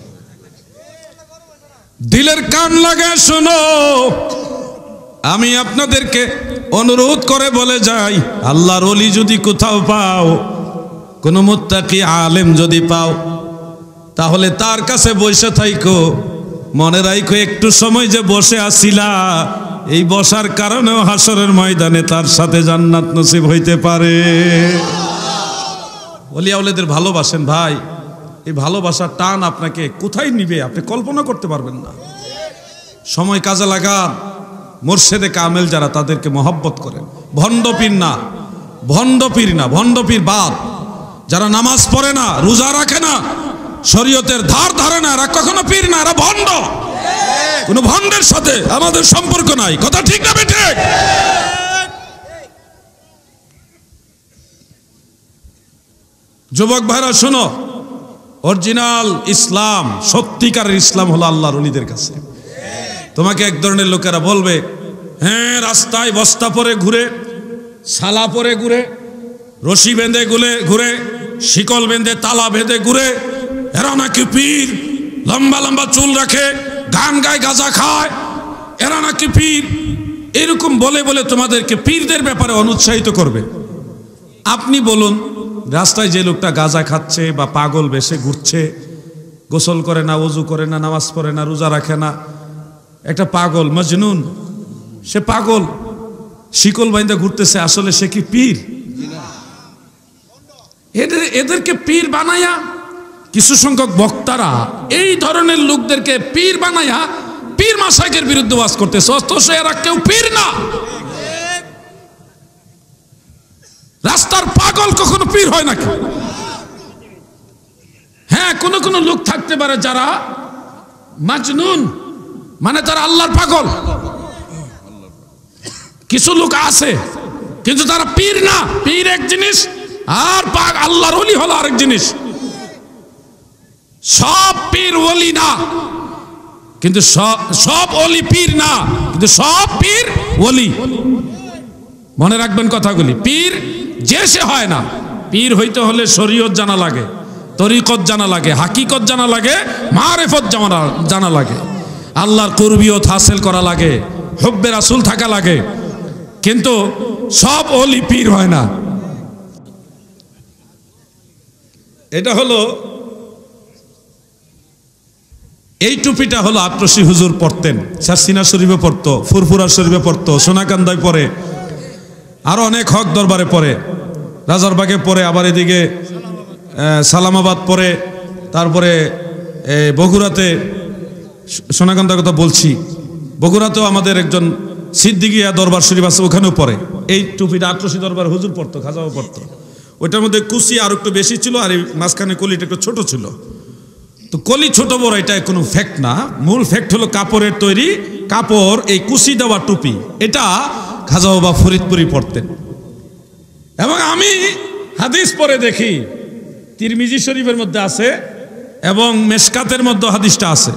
দিলের কান লাগা শোনো, আমি আপনাদেরকে অনুরোধ করে বলে যাই, আল্লাহর ওলি যদি কোথাও পাও, কোন মুত্তাকি আলেম যদি পাও, তাহলে তার কাছে বসে থাইকো, মনে রাখো একটু সময় যে বসে আসিলা, এই বসার কারণেও হাসরের ময়দানে তার সাথে জান্নাত নসিব হইতে পারে। ওলিয়া ওলিদের ভালোবাসেন ভাই, এই ভালোবাসার টান আপনাকে কোথায় নিবে আপনি কল্পনা করতে পারবেন না। সময় কাজে লাগান, মুর্শেদে কামেল যারা তাদেরকে মহব্বত করেন, ভণ্ড পীর না, ভণ্ড পীর না, ভণ্ড পীর বাদ, যারা নামাজ পড়ে না, রোজা রাখে না, শরীয়তের ধার ধারে না, এরা কখনো পীর না, এরা ভণ্ড। কোন ভণ্ডের সাথে আমাদের সম্পর্ক নাই, কথা ঠিক না বেঠিক? যুবক ভাইরা শোনো, অরিজিনাল ইসলাম, সত্যিকারের ইসলাম হলো আল্লাহর ওলিদের কাছে। তোমাকে এক ধরনের লোকেরা বলবে, হ্যাঁ রাস্তায় বস্তা পরে ঘুরে, সালা পরে ঘুরে, রশি বেঁধে ঘুরে, শিকল বেঁধে তালা বেঁধে ঘুরে, এরা নাকি পীর, লম্বা লম্বা চুল রাখে, গান গায়, গাঁজা খায়, এরা নাকি পীর। এরকম বলে বলে তোমাদেরকে পীরদের ব্যাপারে অনুৎসাহিত করবে। আপনি বলুন, রাস্তায় যে লোকটা গাঁজা খাচ্ছে বা পাগল বেশে ঘুরছে, গোসল করে না, ওযু করে না, নামাজ পড়ে না, রোজা রাখে না, একটা পাগল মজনুন, সে পাগল শিকল বাইন্দা ঘুরতেছে, আসলে সে কি পীর? এদেরকে পীর বানায়া কিছু সংখ্যক বক্তারা এই ধরনের লোকদেরকে পীর বানায়া পীর মাশায়েখের বিরুদ্ধে ওয়াজ করতেছে, অথচ এরা কেউ পীর না। রাস্তার পাগল কখনো পীর হয় নাকি? হ্যাঁ, কোন কোন লোক থাকতে পারে যারা মাজনুন, মানে তারা আল্লাহর পাগল। কিছু লোক আছে কিন্তু তারা পীর না। পীর এক জিনিস আর আল্লাহর ওলি হলো আরেক জিনিস। সব পীর ওলি না, কিন্তু সব ওলি পীর না, কিন্তু সব পীর ওলি। মনে রাখবেন কথাগুলি। পীর যে সে হয় না। পীর হইতে হলে শরীয়ত জানা লাগে, তরিকত জানা লাগে, হাকিকত জানা লাগে, মারেফত জানা লাগে, আল্লাহর কুরবিয়ত হাসিল করা লাগে, হুব্বে রাসূল থাকা লাগে। কিন্তু সব ওলি পীর হয় না। এটা হলো, এই টুপিটা হলো আটরশি হুজুর পড়তেন, শাসিনা শরীফে পড়তো, ফুরফুরা শরীফে পড়তো, সোনাকান্দায় পড়ে, আরো অনেক হক দরবারে পড়ে, রাজারবাগে পড়ে, আবার এদিকে সালামাবাদ পড়ে, তারপরে বগুড়াতে সোনাকান্দার কথা বলছি, বগুড়াতেও আমাদের একজন সিদ্দিকিয়া দরবার শরীফ আছে, ওখানেও পড়ে এই টুপিটা। আটরশি দরবার হুজুর পড়তো, খাজাও পড়তো। ওইটার মধ্যে কুচি আর একটু বেশি ছিল, আর এই মাঝখানে কলিটা একটু ছোট ছিল। তো কলি ছোট বড় এটা কোনো ফ্যাক্ট না, মূল ফ্যাক্ট হলো কাপড়ের তৈরি কাপড়। এই কুচি দেওয়া টুপি এটা খাজা বাবা ফরিদপুরি পড়তেন। এবং আমি হাদিস পড়ে দেখি, তিরমিজি শরীফের মধ্যে আছে এবং মেশকাতের মধ্যে হাদিসটা আছে,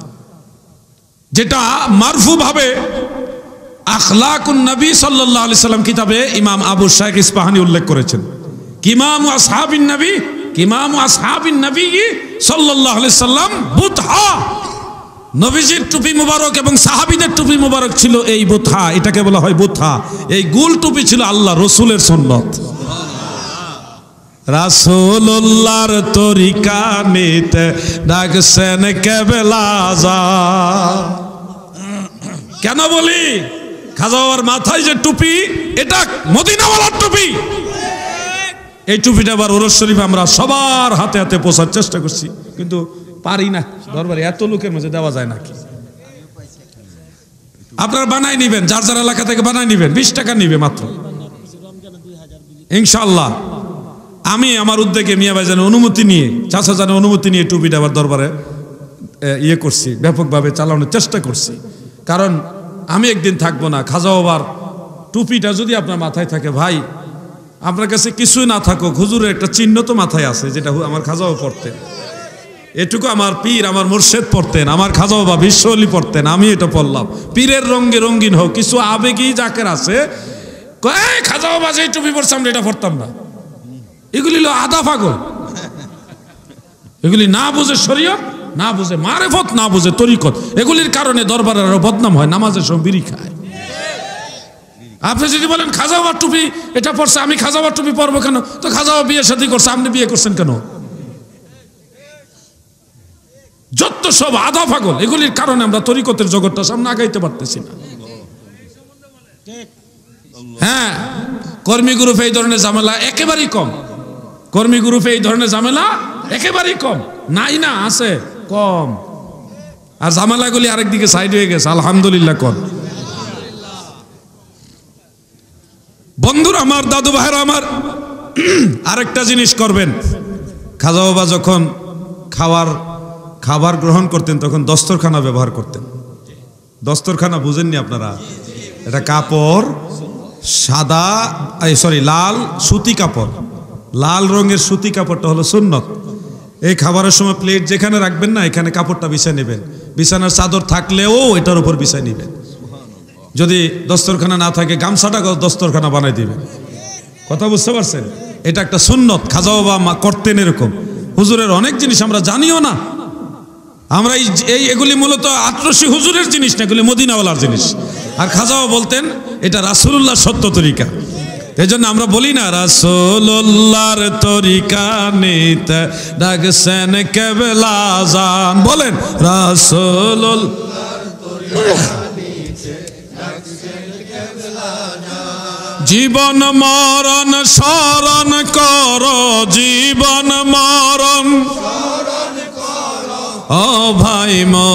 যেটা মারফু ভাবে আখলাকুন নবী সাল্লাল্লাহু আলাইহি সাল্লাম কিতাবে ইমাম আবু শাইখ ইসফাহানি উল্লেখ করেছেন। কিমামু আসহাবিন নবী, কিমামু আসহাবিন নবী সাল্লাল্লাহু আলাইহি সাল্লাম বুতহা, নবীজির টুপি মুবারক এবং সাহাবীদের টুপি মুবারক ছিল এই বুতহা, এটাকে বলা হয় বুতহা। এই গোল টুপি ছিল আল্লাহ রসুলের সুন্নত। রাসূলুল্লাহর তরিকা নিতে ডাকছেন কেবলা যা। কেন বলি? খাজা বাবার মাথায় যে টুপি, এটা মদিনাওয়ালার টুপি। এই টুপিটা আবার ওরস শরীফ আমরা সবার হাতে হাতে পৌঁছার চেষ্টা করছি, কিন্তু পারি না, দরবারে এত লোকের মাঝে দেওয়া যায় নাকি। আপনারা বানাই নিবেন, যার যার এলাকা থেকে বানাই নিবেন, 20 টাকা নিবে মাত্র, ইনশাআল্লাহ। আমি আমার উদ্যোগে মিয়া ভাইজানের অনুমতি নিয়ে, চাচা জানের অনুমতি নিয়ে টুপিটা আবার দরবারে ইয়ে করছি, ব্যাপকভাবে চালানোর চেষ্টা করছি। কারণ আমি একদিন থাকবো না, খাজা বাবার টুপিটা যদি আপনার মাথায় থাকে, ভাই আপনার কাছে কিছুই না থাকুক, হুজুরের একটা চিহ্ন তো মাথায় আছে, যেটা আমার খাজা বাবা পড়তেন। এটুকু আমার পীর, আমার মুর্শেদ পড়তেন, আমার খাজা বাবা বিশ্বলি পড়তেন, আমি এটা পড়লাম। পীরের রঙে রঙিন হোক, কিছু আবেগী জাকের আছে, খাজা বাবা যে টুপি পড়ছে আমরা এটা পড়তাম না। এগুলি হলো আদা পাগল, এগুলি না বুঝে শরীয়ত, না বুঝে মারেফত, না বুঝে তরিকত। এগুলির কারণে দরবারের আরো বদনাম হয়, নামাজের সময় বিড়ি খায়। আপনি যদি বলেন খাজা বাবার টুপি এটা পড়ছে, আমি খাজা বাবার টুপি পরবো কেন? তো খাজা বাবা বিয়ে শাদী করছে, আপনি বিয়ে করছেন কেন? যত সব আদা পাগল, এগুলির কারণে আমরা তরিকতের জগৎটা সামনে আগাইতে পারতেছি না। হ্যাঁ, কর্মী গ্রুপে এই ধরনের ঝামেলা একেবারেই কম, কর্মী গ্রুপে এই ধরনের ঝামেলা একেবারেই কম, নাই না, আছে কম। আর ঝামেলাগুলি আরেকদিকে সাইড হয়ে গেছে, আলহামদুলিল্লাহ। কম বন্ধুরা আমার, দাদু ভাইরা আমার, আরেকটা জিনিস করবেন, খাজা বাবা যখন খাবার গ্রহণ করতেন তখন দস্তরখানা ব্যবহার করতেন। দস্তরখানা বুঝেননি আপনারা? এটা কাপড়, সাদা লাল সুতি কাপড়, লাল রঙের সুতি কাপড়টা হলো সুন্নত। এই খাবারের সময় প্লেট যেখানে রাখবেন না, এখানে কাপড়টা বিছায় নেবেন। বিছানার চাদর থাকলেও এটার উপর বিছায় নেবেন। যদি দস্তরখানা না থাকে, গামছাটা দস্তরখানা বানাই দিবেন। কথা বুঝতে পারছেন? এটা একটা সুন্নত, খাজা বাবা করতেন এরকম। হুজুরের অনেক জিনিস আমরা জানিও না, আমরা এগুলি মূলত আটরশি হুজুরের জিনিস না, এগুলি মদিনাওয়ালার জিনিস। আর খাজা বাবা বলতেন এটা রাসূলুল্লাহ সত্য তরিকা। এই জন্য আমরা বলি না, রাসূলুল্লাহর তরিকা নিতে ডাকছেন কেবলা জান। বলেন রাসূলুল্লাহর তরিকা নিতে ডাকছেন কেবলা জান। জীবন মরণ স্মরণ করো, জীবন মরণ স্মরণ করো, ও ভাই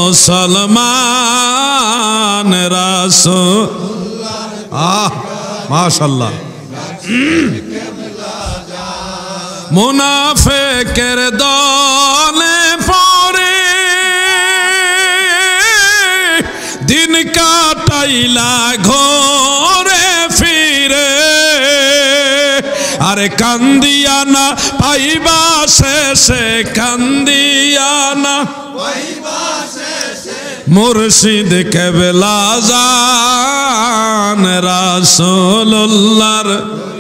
মুসলমান, রাসূলুল্লাহ। মাশাআল্লাহ। মুনাফিকের দলে পড়ে দিন কাটাইলা ঘরে ফিরে, আরে কান্দিয়া না পাইবা শেষে, কান্দিয়া না পাইবা শেষে, মুর্শিদ কেবলা জান, রাসূলুল্লাহর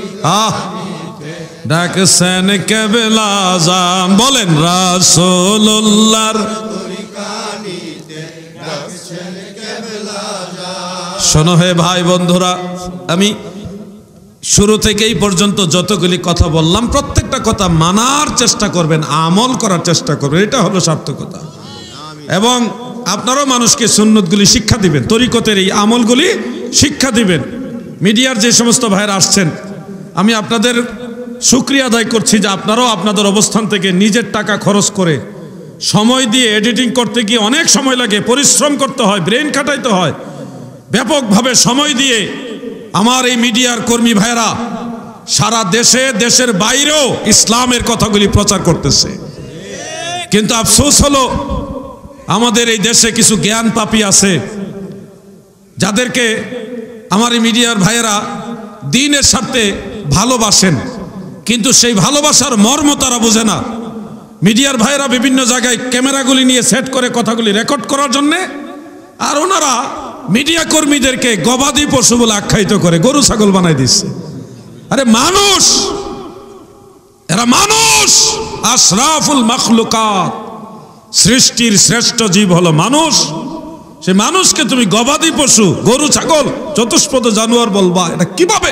ডাকছেন কেবলা জান। বলেন রাসূলুল্লাহর তরিকা নিতে ডাকছেন কেবলা জান। শোনো হে ভাই বন্ধুরা, আমি শুরু থেকে এই পর্যন্ত যতগুলি কথা বললাম, প্রত্যেকটা কথা মানার চেষ্টা করবেন, আমল করার চেষ্টা করবেন, এটা হলো সার্থকতা। এবং আপনারাও মানুষকে সুন্নতগুলি শিক্ষা দিবেন, তরিকতের এই আমলগুলি শিক্ষা দিবেন। মিডিয়ার যে সমস্ত ভাইরা আসছেন, আমি আপনাদের শুকরিয়া আদায় করছি যে আপনারাও আপনাদের অবস্থান থেকে নিজের টাকা খরচ করে সময় দিয়ে এডিটিং করতে গিয়ে অনেক সময় লাগে, পরিশ্রম করতে হয়, ব্রেন খাটাইতে হয়, ব্যাপকভাবে সময় দিয়ে আমার এই মিডিয়ার কর্মী ভাইরা সারা দেশে, দেশের বাইরেও ইসলামের কথাগুলি প্রচার করতেছে। কিন্তু আফসোস হলো আমাদের এই দেশে কিছু জ্ঞান পাপী আছে যাদেরকে আমার এই মিডিয়ার ভাইয়েরা দ্বীনের স্বার্থে ভালোবাসেন, কিন্তু সেই ভালোবাসার মর্ম তারা বোঝে না। মিডিয়ার ভাইয়েরা বিভিন্ন জায়গায় ক্যামেরাগুলি নিয়ে সেট করে কথাগুলি রেকর্ড করার জন্যে, আর ওনারা মিডিয়া কর্মীদেরকে গবাদি পশু বলে আখ্যায়িত করে, গরু ছাগল বানাই দিচ্ছে। আরে মানুষ, এরা মানুষ, আশরাফুল মাখলুকাত, সৃষ্টির শ্রেষ্ঠ জীব হলো মানুষ। সে মানুষকে তুমি গবাদি পশু, গরু ছাগল, চতুষ্পদ জানোয়ার বলবা? এটা কিভাবে?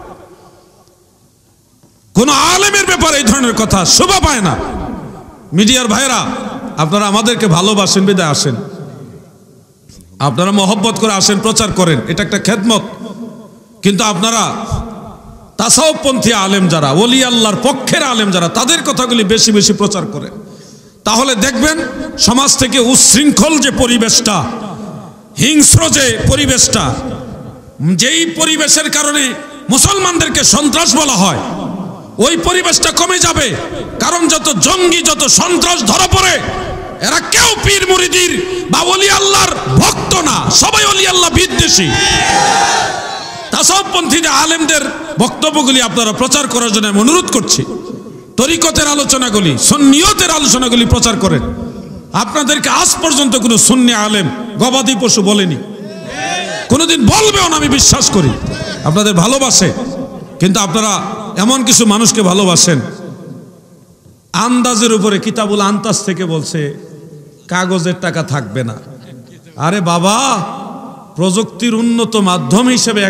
কোন আলেমের ব্যাপারে এই ধরনের কথা শোভা পায় না। মিডিয়ার ভাইরা, আপনারা আমাদেরকে ভালোবাসেন বিদায় আসেন, আপনারা মহব্বত করে আসেন, প্রচার করেন, এটা একটা খেদমত। কিন্তু আপনারা তাসাউফপন্থী আলেম যারা, ওলি আল্লাহর পক্ষের আলেম যারা, তাদের কথাগুলি বেশি বেশি প্রচার করেন, তাহলে দেখবেন সমাজ থেকে উচ্ছৃঙ্খল যে পরিবেশটা, হিংস্র যে পরিবেশটা, যেই পরিবেশের কারণে মুসলমানদেরকে সন্ত্রাস বলা হয়, ওই পরিবেশটা কমে যাবে। কারণ যত জঙ্গি, যত সন্ত্রাস ধরা পড়ে, এরা কেউ পীর মুরিদির বা ওলি আল্লাহর ভক্ত না, সবাই ওলি আল্লাহ বিদ্বেষী। তাসাউফপন্থী আলেমদের বক্তব্যগুলি আপনারা প্রচার করার জন্য আমি অনুরোধ করছি। তরিকতের আলোচনাগুলি, সুন্নিয়তের আলোচনাগুলি প্রচার করেন। আপনাদেরকে আজ পর্যন্ত কোনো সুন্নি আলেম গবাদি পশু বলেনি, কোনোদিন বলবেও না, আমি বিশ্বাস করি। আপনাদের ভালোবাসে, কিন্তু আপনারা এমন কিছু মানুষকে ভালোবাসেন আন্দাজের উপরে। কিতাবুল আন্তাজ থেকে বলছে কাগজের টাকা থাকবে না। আরে বাবা, প্রযুক্তির উন্নত মাধ্যম হিসেবে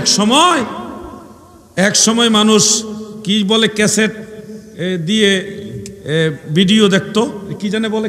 এক সময় মানুষ কি বলে, ক্যাসেট দিয়ে ভিডিও দেখতো, কি জানে বলে,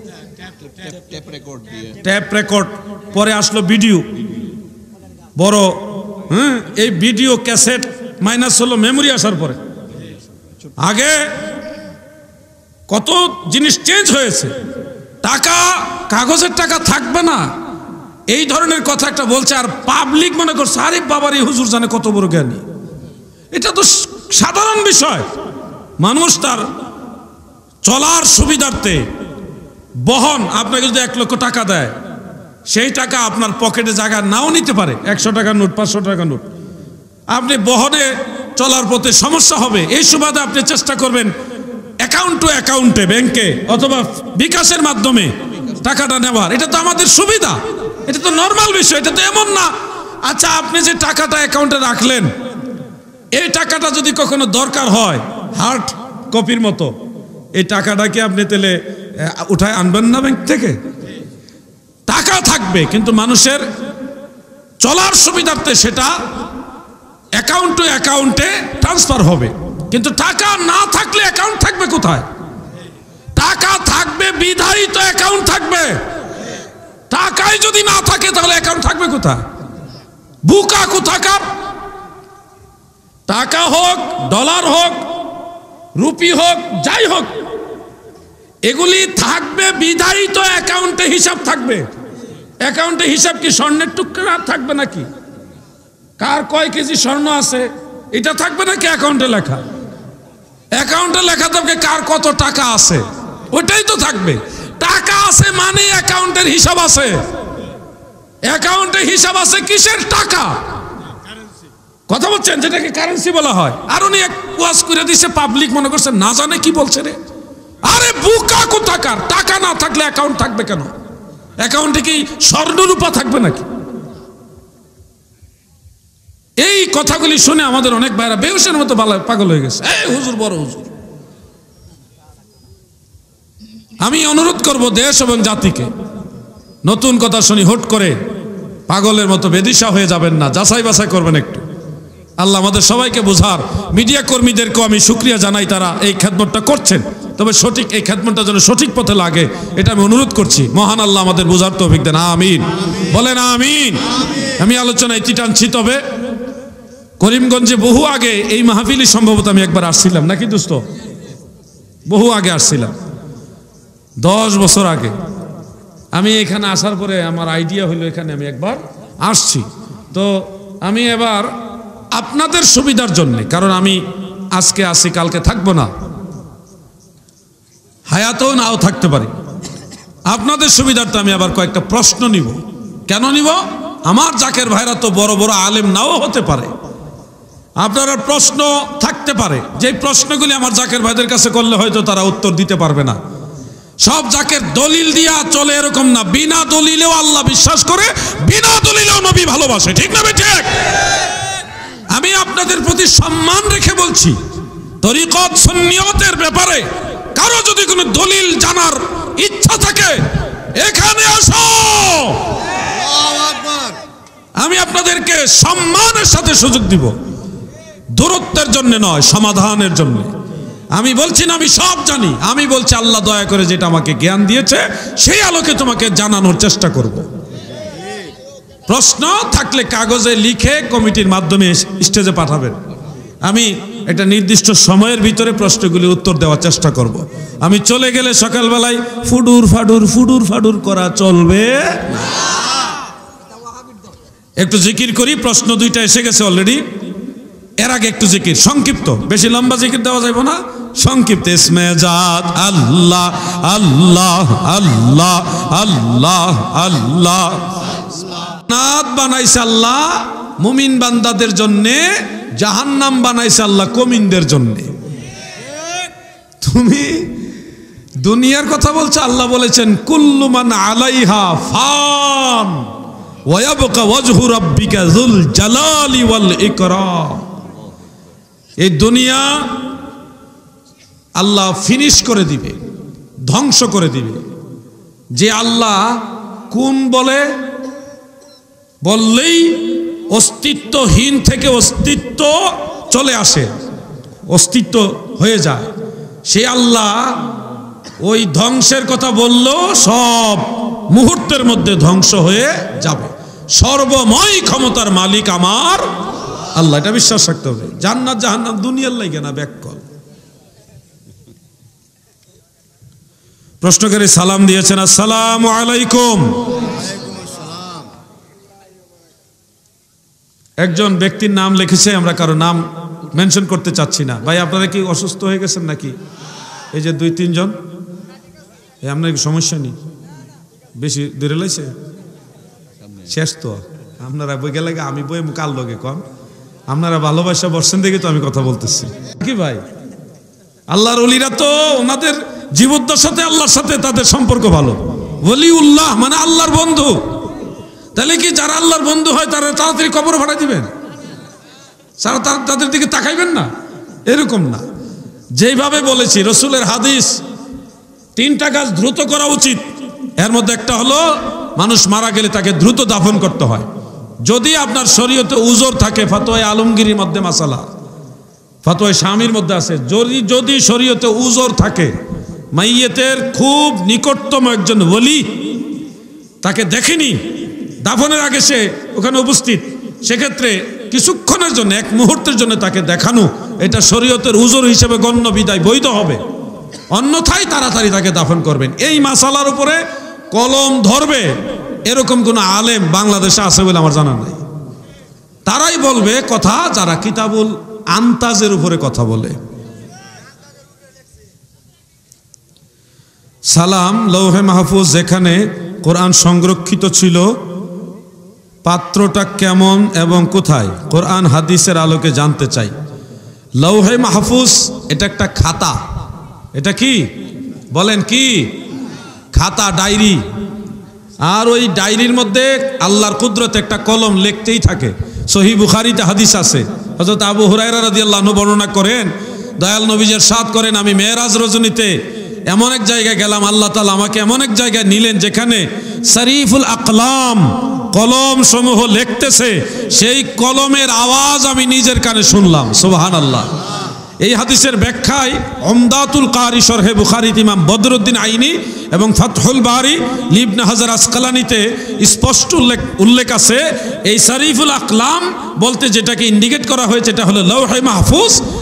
ট্যাপ রেকর্ড, পরে আসলো ভিডিও বড়। এই ভিডিও ক্যাসেট মাইনাস হলো মেমোরি আসার পরে। আগে কত জিনিস চেঞ্জ হয়েছে। টাকা, কাগজের টাকা থাকবে না, এই ধরনের কথা একটা বলছে, আর পাবলিক মনে করছে আরে বাবার এই হুজুর জানে কত বড় জ্ঞানী। এটা তো সাধারণ বিষয়। মানুষ তার চলার সুবিধার্থে বহন, আপনাকে যদি 1 লক্ষ টাকা দেয়, সেই টাকা আপনার পকেটে জায়গা নাও নিতে পারে, 100 টাকার নোট, 500 টাকার নোট, আপনি বহনে চলার পথে সমস্যা হবে। এই সুবাদে আপনি চেষ্টা করবেন অ্যাকাউন্ট টু অ্যাকাউন্টে, ব্যাংকে অথবা বিকাশের মাধ্যমে টাকাটা নেওয়ার। এটা তো আমাদের সুবিধা, এটা তো নর্মাল বিষয়। এটা তো এমন না, আচ্ছা আপনি যে টাকাটা অ্যাকাউন্টে রাখলেন, এই টাকাটা যদি কখনো দরকার হয় হার্ড কপির মতো, এই টাকাটা কি আপনি তাহলে উঠায় আনবেন না ব্যাংক থেকে? টাকা থাকবে, কিন্তু মানুষের চলার সুবিধার্থে সেটা অ্যাকাউন্ট টু অ্যাকাউন্টে ট্রান্সফার হবে। কিন্তু টাকা না থাকলে অ্যাকাউন্ট থাকবে কোথায়? টাকা থাকবে বিধায়ী তো অ্যাকাউন্ট থাকবে। টাকাই যদি না থাকে তাহলে অ্যাকাউন্ট থাকবে কোথায়? বুকা কোথাকার। টাকা হোক, ডলার হোক, রুপি হোক, যাই হোক, এগুলি থাকবে বিধায়ী তো অ্যাকাউন্টে হিসাব থাকবে। অ্যাকাউন্টে হিসাব কি স্বর্ণের টুকরা থাকবে নাকি? কার কয় কেজি স্বর্ণ আছে এটা থাকবে নাকি অ্যাকাউন্টে লেখা? অ্যাকাউন্টে লেখা থাকবে কার কত টাকা আছে, ওটাই তো থাকবে। টাকা আছে মানে অ্যাকাউন্টের হিসাব আছে। অ্যাকাউন্টে হিসাব আছে কিসের? টাকা। কথা বলছেন, যেটাকে কারেন্সি বলা হয়। আর উনি এক ওয়াজ করে দিছে, পাবলিক মনে করছে না জানে কি বলছে রে। আরে বুকা কোথাকার, টাকা না থাকলে অ্যাকাউন্ট থাকবে কেন? অ্যাকাউন্টে কি স্বর্ণ রূপা থাকবে নাকি? এই কথাগুলি শুনে আমাদের অনেক ভাইরা বেহুশের মতো পাগল হয়ে গেছে। এই হুজুর বড় হুজুর। আমি অনুরোধ করব দেশ এবং জাতিকে, নতুন কথা শুনি হুট করে পাগলের মতো বেদিশা হয়ে যাবেন না, যাচাই বাছাই করবেন একটু। আল্লাহ আমাদের সবাইকে বুঝার। মিডিয়া কর্মীদেরকেও আমি শুকরিয়া জানাই, তারা এই খেদমতটা করছেন, তবে সঠিক এই খেদমতটা যেন সঠিক পথে লাগে এটা আমি অনুরোধ করছি। মহান আল্লাহ আমাদের বুঝার তৌফিক দেন, আমিন বলেন আমিন। আমি আলোচনায় ইতি টানছি, তবে করিমগঞ্জে বহু আগে এই মাহফিলি সম্ভবত আমি একবার আসছিলাম নাকি দোস্ত, বহু আগে আসছিলাম। 10 বছর আগে আমি এখানে আসার পরে আমার আইডিয়া হলো এখানে আমি একবার আসছি। তো আমি এবার আপনাদের সুবিধার জন্য, কারণ আমি আজকে আসি কালকে থাকবো না, হায়াতেও নাও থাকতে পারি, আপনাদের সুবিধার্থে আমি আবার কয়েকটা প্রশ্ন নিব। কেন নিব? আমার জাকের ভাইরা তো বড় বড় আলেম নাও হতে পারে, আপনারা প্রশ্ন থাকতে পারে, যে প্রশ্নগুলি আমার জাকের ভাইদের কাছে করলে হয়তো তারা উত্তর দিতে পারবে না। সব জাকের দলিল দিয়া চলে এরকম না, বিনা দলিলেও আল্লাহ বিশ্বাস করে, বিনা দলিলেও নবী ভালোবাসে, ঠিক না ঠিক? আমি আপনাদের প্রতি সম্মান রেখে বলছি, তরিকত সুন্নিয়তের ব্যাপারে কারো যদি কোনো দলিল জানার ইচ্ছা থাকে এখানে আসো, আমি আপনাদেরকে সম্মানের সাথে সুযোগ দিব, দূরত্বের জন্য নয়, সমাধানের জন্য। আমি বলছি না আমি সব জানি, আমি বলছি আল্লাহ দয়া করে যেটা আমাকে জ্ঞান দিয়েছে সেই আলোকে তোমাকে জানানোর চেষ্টা করব। প্রশ্ন থাকলে কাগজে লিখে কমিটির মাধ্যমে স্টেজে পাঠাবেন, আমি একটা নির্দিষ্ট সময়ের ভিতরে প্রশ্নগুলি উত্তর দেওয়ার চেষ্টা করব। আমি চলে গেলে সকালবেলায় ফুডুর ফাডুর করা চলবে না। একটু জিকির করি, প্রশ্ন 2টা এসে গেছে অলরেডি। এর আগে একটু জিকির সংক্ষিপ্ত, বেশি লম্বা জিকির দেওয়া যাবে না, সংক্ষিপ্ত। ইসমে জাত আল্লাহ আল্লাহ আল্লাহ আল্লাহ আল্লাহ। জান্নাত বানাইছে আল্লাহ মুমিন বান্দাদের জন্য, জাহান্নাম বানাইছে আল্লাহ কমিনদের জন্য। তুমি দুনিয়ার কথা বলছো, আল্লাহ বলেছেন কুল্লু মান আলাইহা ফান ওয়া ইয়াবকা ওয়াজহু রাব্বিকা যুল জালালি ওয়াল ইকরাম। এই দুনিয়া আল্লাহ ফিনিশ করে দিবে, ধ্বংস করে দিবে। যে আল্লাহ কোন বললেই অস্তিত্বহীন থেকে অস্তিত্ব চলে আসে, অস্তিত্ব হয়ে যায়, সে আল্লাহ ওই ধ্বংসের কথা বললেও সব মুহূর্তের মধ্যে ধ্বংস হয়ে যাবে। সর্বময় ক্ষমতার মালিক আমার আল্লাহ, এটা বিশ্বাস রাখতে হবে। জান্নাত জাহান্নাম দুনিয়ার লাগে না, ব্যাককল। প্রশ্নকারী সালাম দিয়েছেন, আসসালামু আলাইকুম। একজন ব্যক্তির নাম লিখেছে, আমরা কারো নাম মেনশন করতে চাচ্ছি না। ভাই আপনারা কি অসুস্থ হয়ে গেছেন নাকি? এই যে 2-3 জন, আপনার কি সমস্যা নেই? বেশি দূরে লাইছে শেষ তো আপনারা বই গেলে, আমি বই কাল লগে কম, আপনারা ভালোবাসা বসছেন দেখে তো আমি কথা বলতেছি কি ভাই। আল্লাহর ওলিরা তো ওনাদের জীবদ্দশাতে আল্লাহর সাথে তাদের সম্পর্ক ভালো। ওলিউল্লাহ মানে আল্লাহর বন্ধু। তাহলে কি যারা আল্লাহর বন্ধু হয় তারা তাড়াতাড়ি কবর ভাড়া দিবেন, তাদের দিকে তাকাইবেন না? এরকম না। যেইভাবে বলেছি, রসুলের হাদিস 3টা কাজ দ্রুত করা উচিত। এর মধ্যে একটা হলো মানুষ মারা গেলে তাকে দ্রুত দাফন করতে হয়। যদি আপনার শরীয়তে উজর থাকে, ফতোয়া আলমগীরির মধ্যে মাসালা, ফতোয়া শামির মধ্যে আছে, যদি শরীয়তে উজর থাকে, মাইয়েতের খুব নিকটতম একজন ওলি তাকে দেখেনি, দাফনের আগে সে ওখানে উপস্থিত, সেক্ষেত্রে কিছুক্ষণের জন্য, 1 মুহূর্তের জন্য তাকে দেখানো, এটা শরীয়তের উজর হিসেবে গণ্য, বিদায় বৈধ হবে। অন্যথায় তাড়াতাড়ি তাকে দাফন করবেন। এই মাসালার উপরে কলম ধরবে এরকম কোন আলেম বাংলাদেশে আছে বলে আমার জানা নাই। তারাই বলবে কথা যারা কিতাবুল আন্তাজের উপরে কথা বলে। সালাম, লৌহে মাহফুজ যেখানে কোরআন সংরক্ষিত ছিল, পাত্রটা কেমন এবং কোথায়? কোরআন হাদিসের আলোকে জানতে চাই। লৌহে মাহফুজ এটা একটা খাতা। এটা কি বলেন? কি খাতা, ডায়েরি। আর ওই ডায়েরির মধ্যে আল্লাহর কুদরতে একটা কলম লিখতেই থাকে। সহিহ বুখারীতে হাদিস আছে, হযরত আবু হুরায়রা রাদিয়াল্লাহু আনহু বর্ণনা করেন, দয়াল নবীজি ইরশাদ করেন, আমি মেরাজ রজনীতে এমন এক জায়গায় গেলাম, আল্লাহ তাআলা আমাকে এমন এক জায়গায় নিলেন যেখানে সারিফুল আকলাম, কলম সমূহ লিখতেছে, সেই কলমের আওয়াজ আমি নিজের কানে শুনলাম। সুবহানাল্লাহ। এই হাদিসের ব্যাখ্যায় উমদাতুল কারি শরহে বুখারীতে ইমাম বদরুদ্দিন আইনি এবং ফাতহুল বারি ইবনে হাজার আসকালানিতে স্পষ্ট উল্লেখ আছে, এই সারিফুল আকলাম বলতে যেটাকে ইন্ডিকেট করা হয়েছে এটা হলো লৌহে মাহফুজ,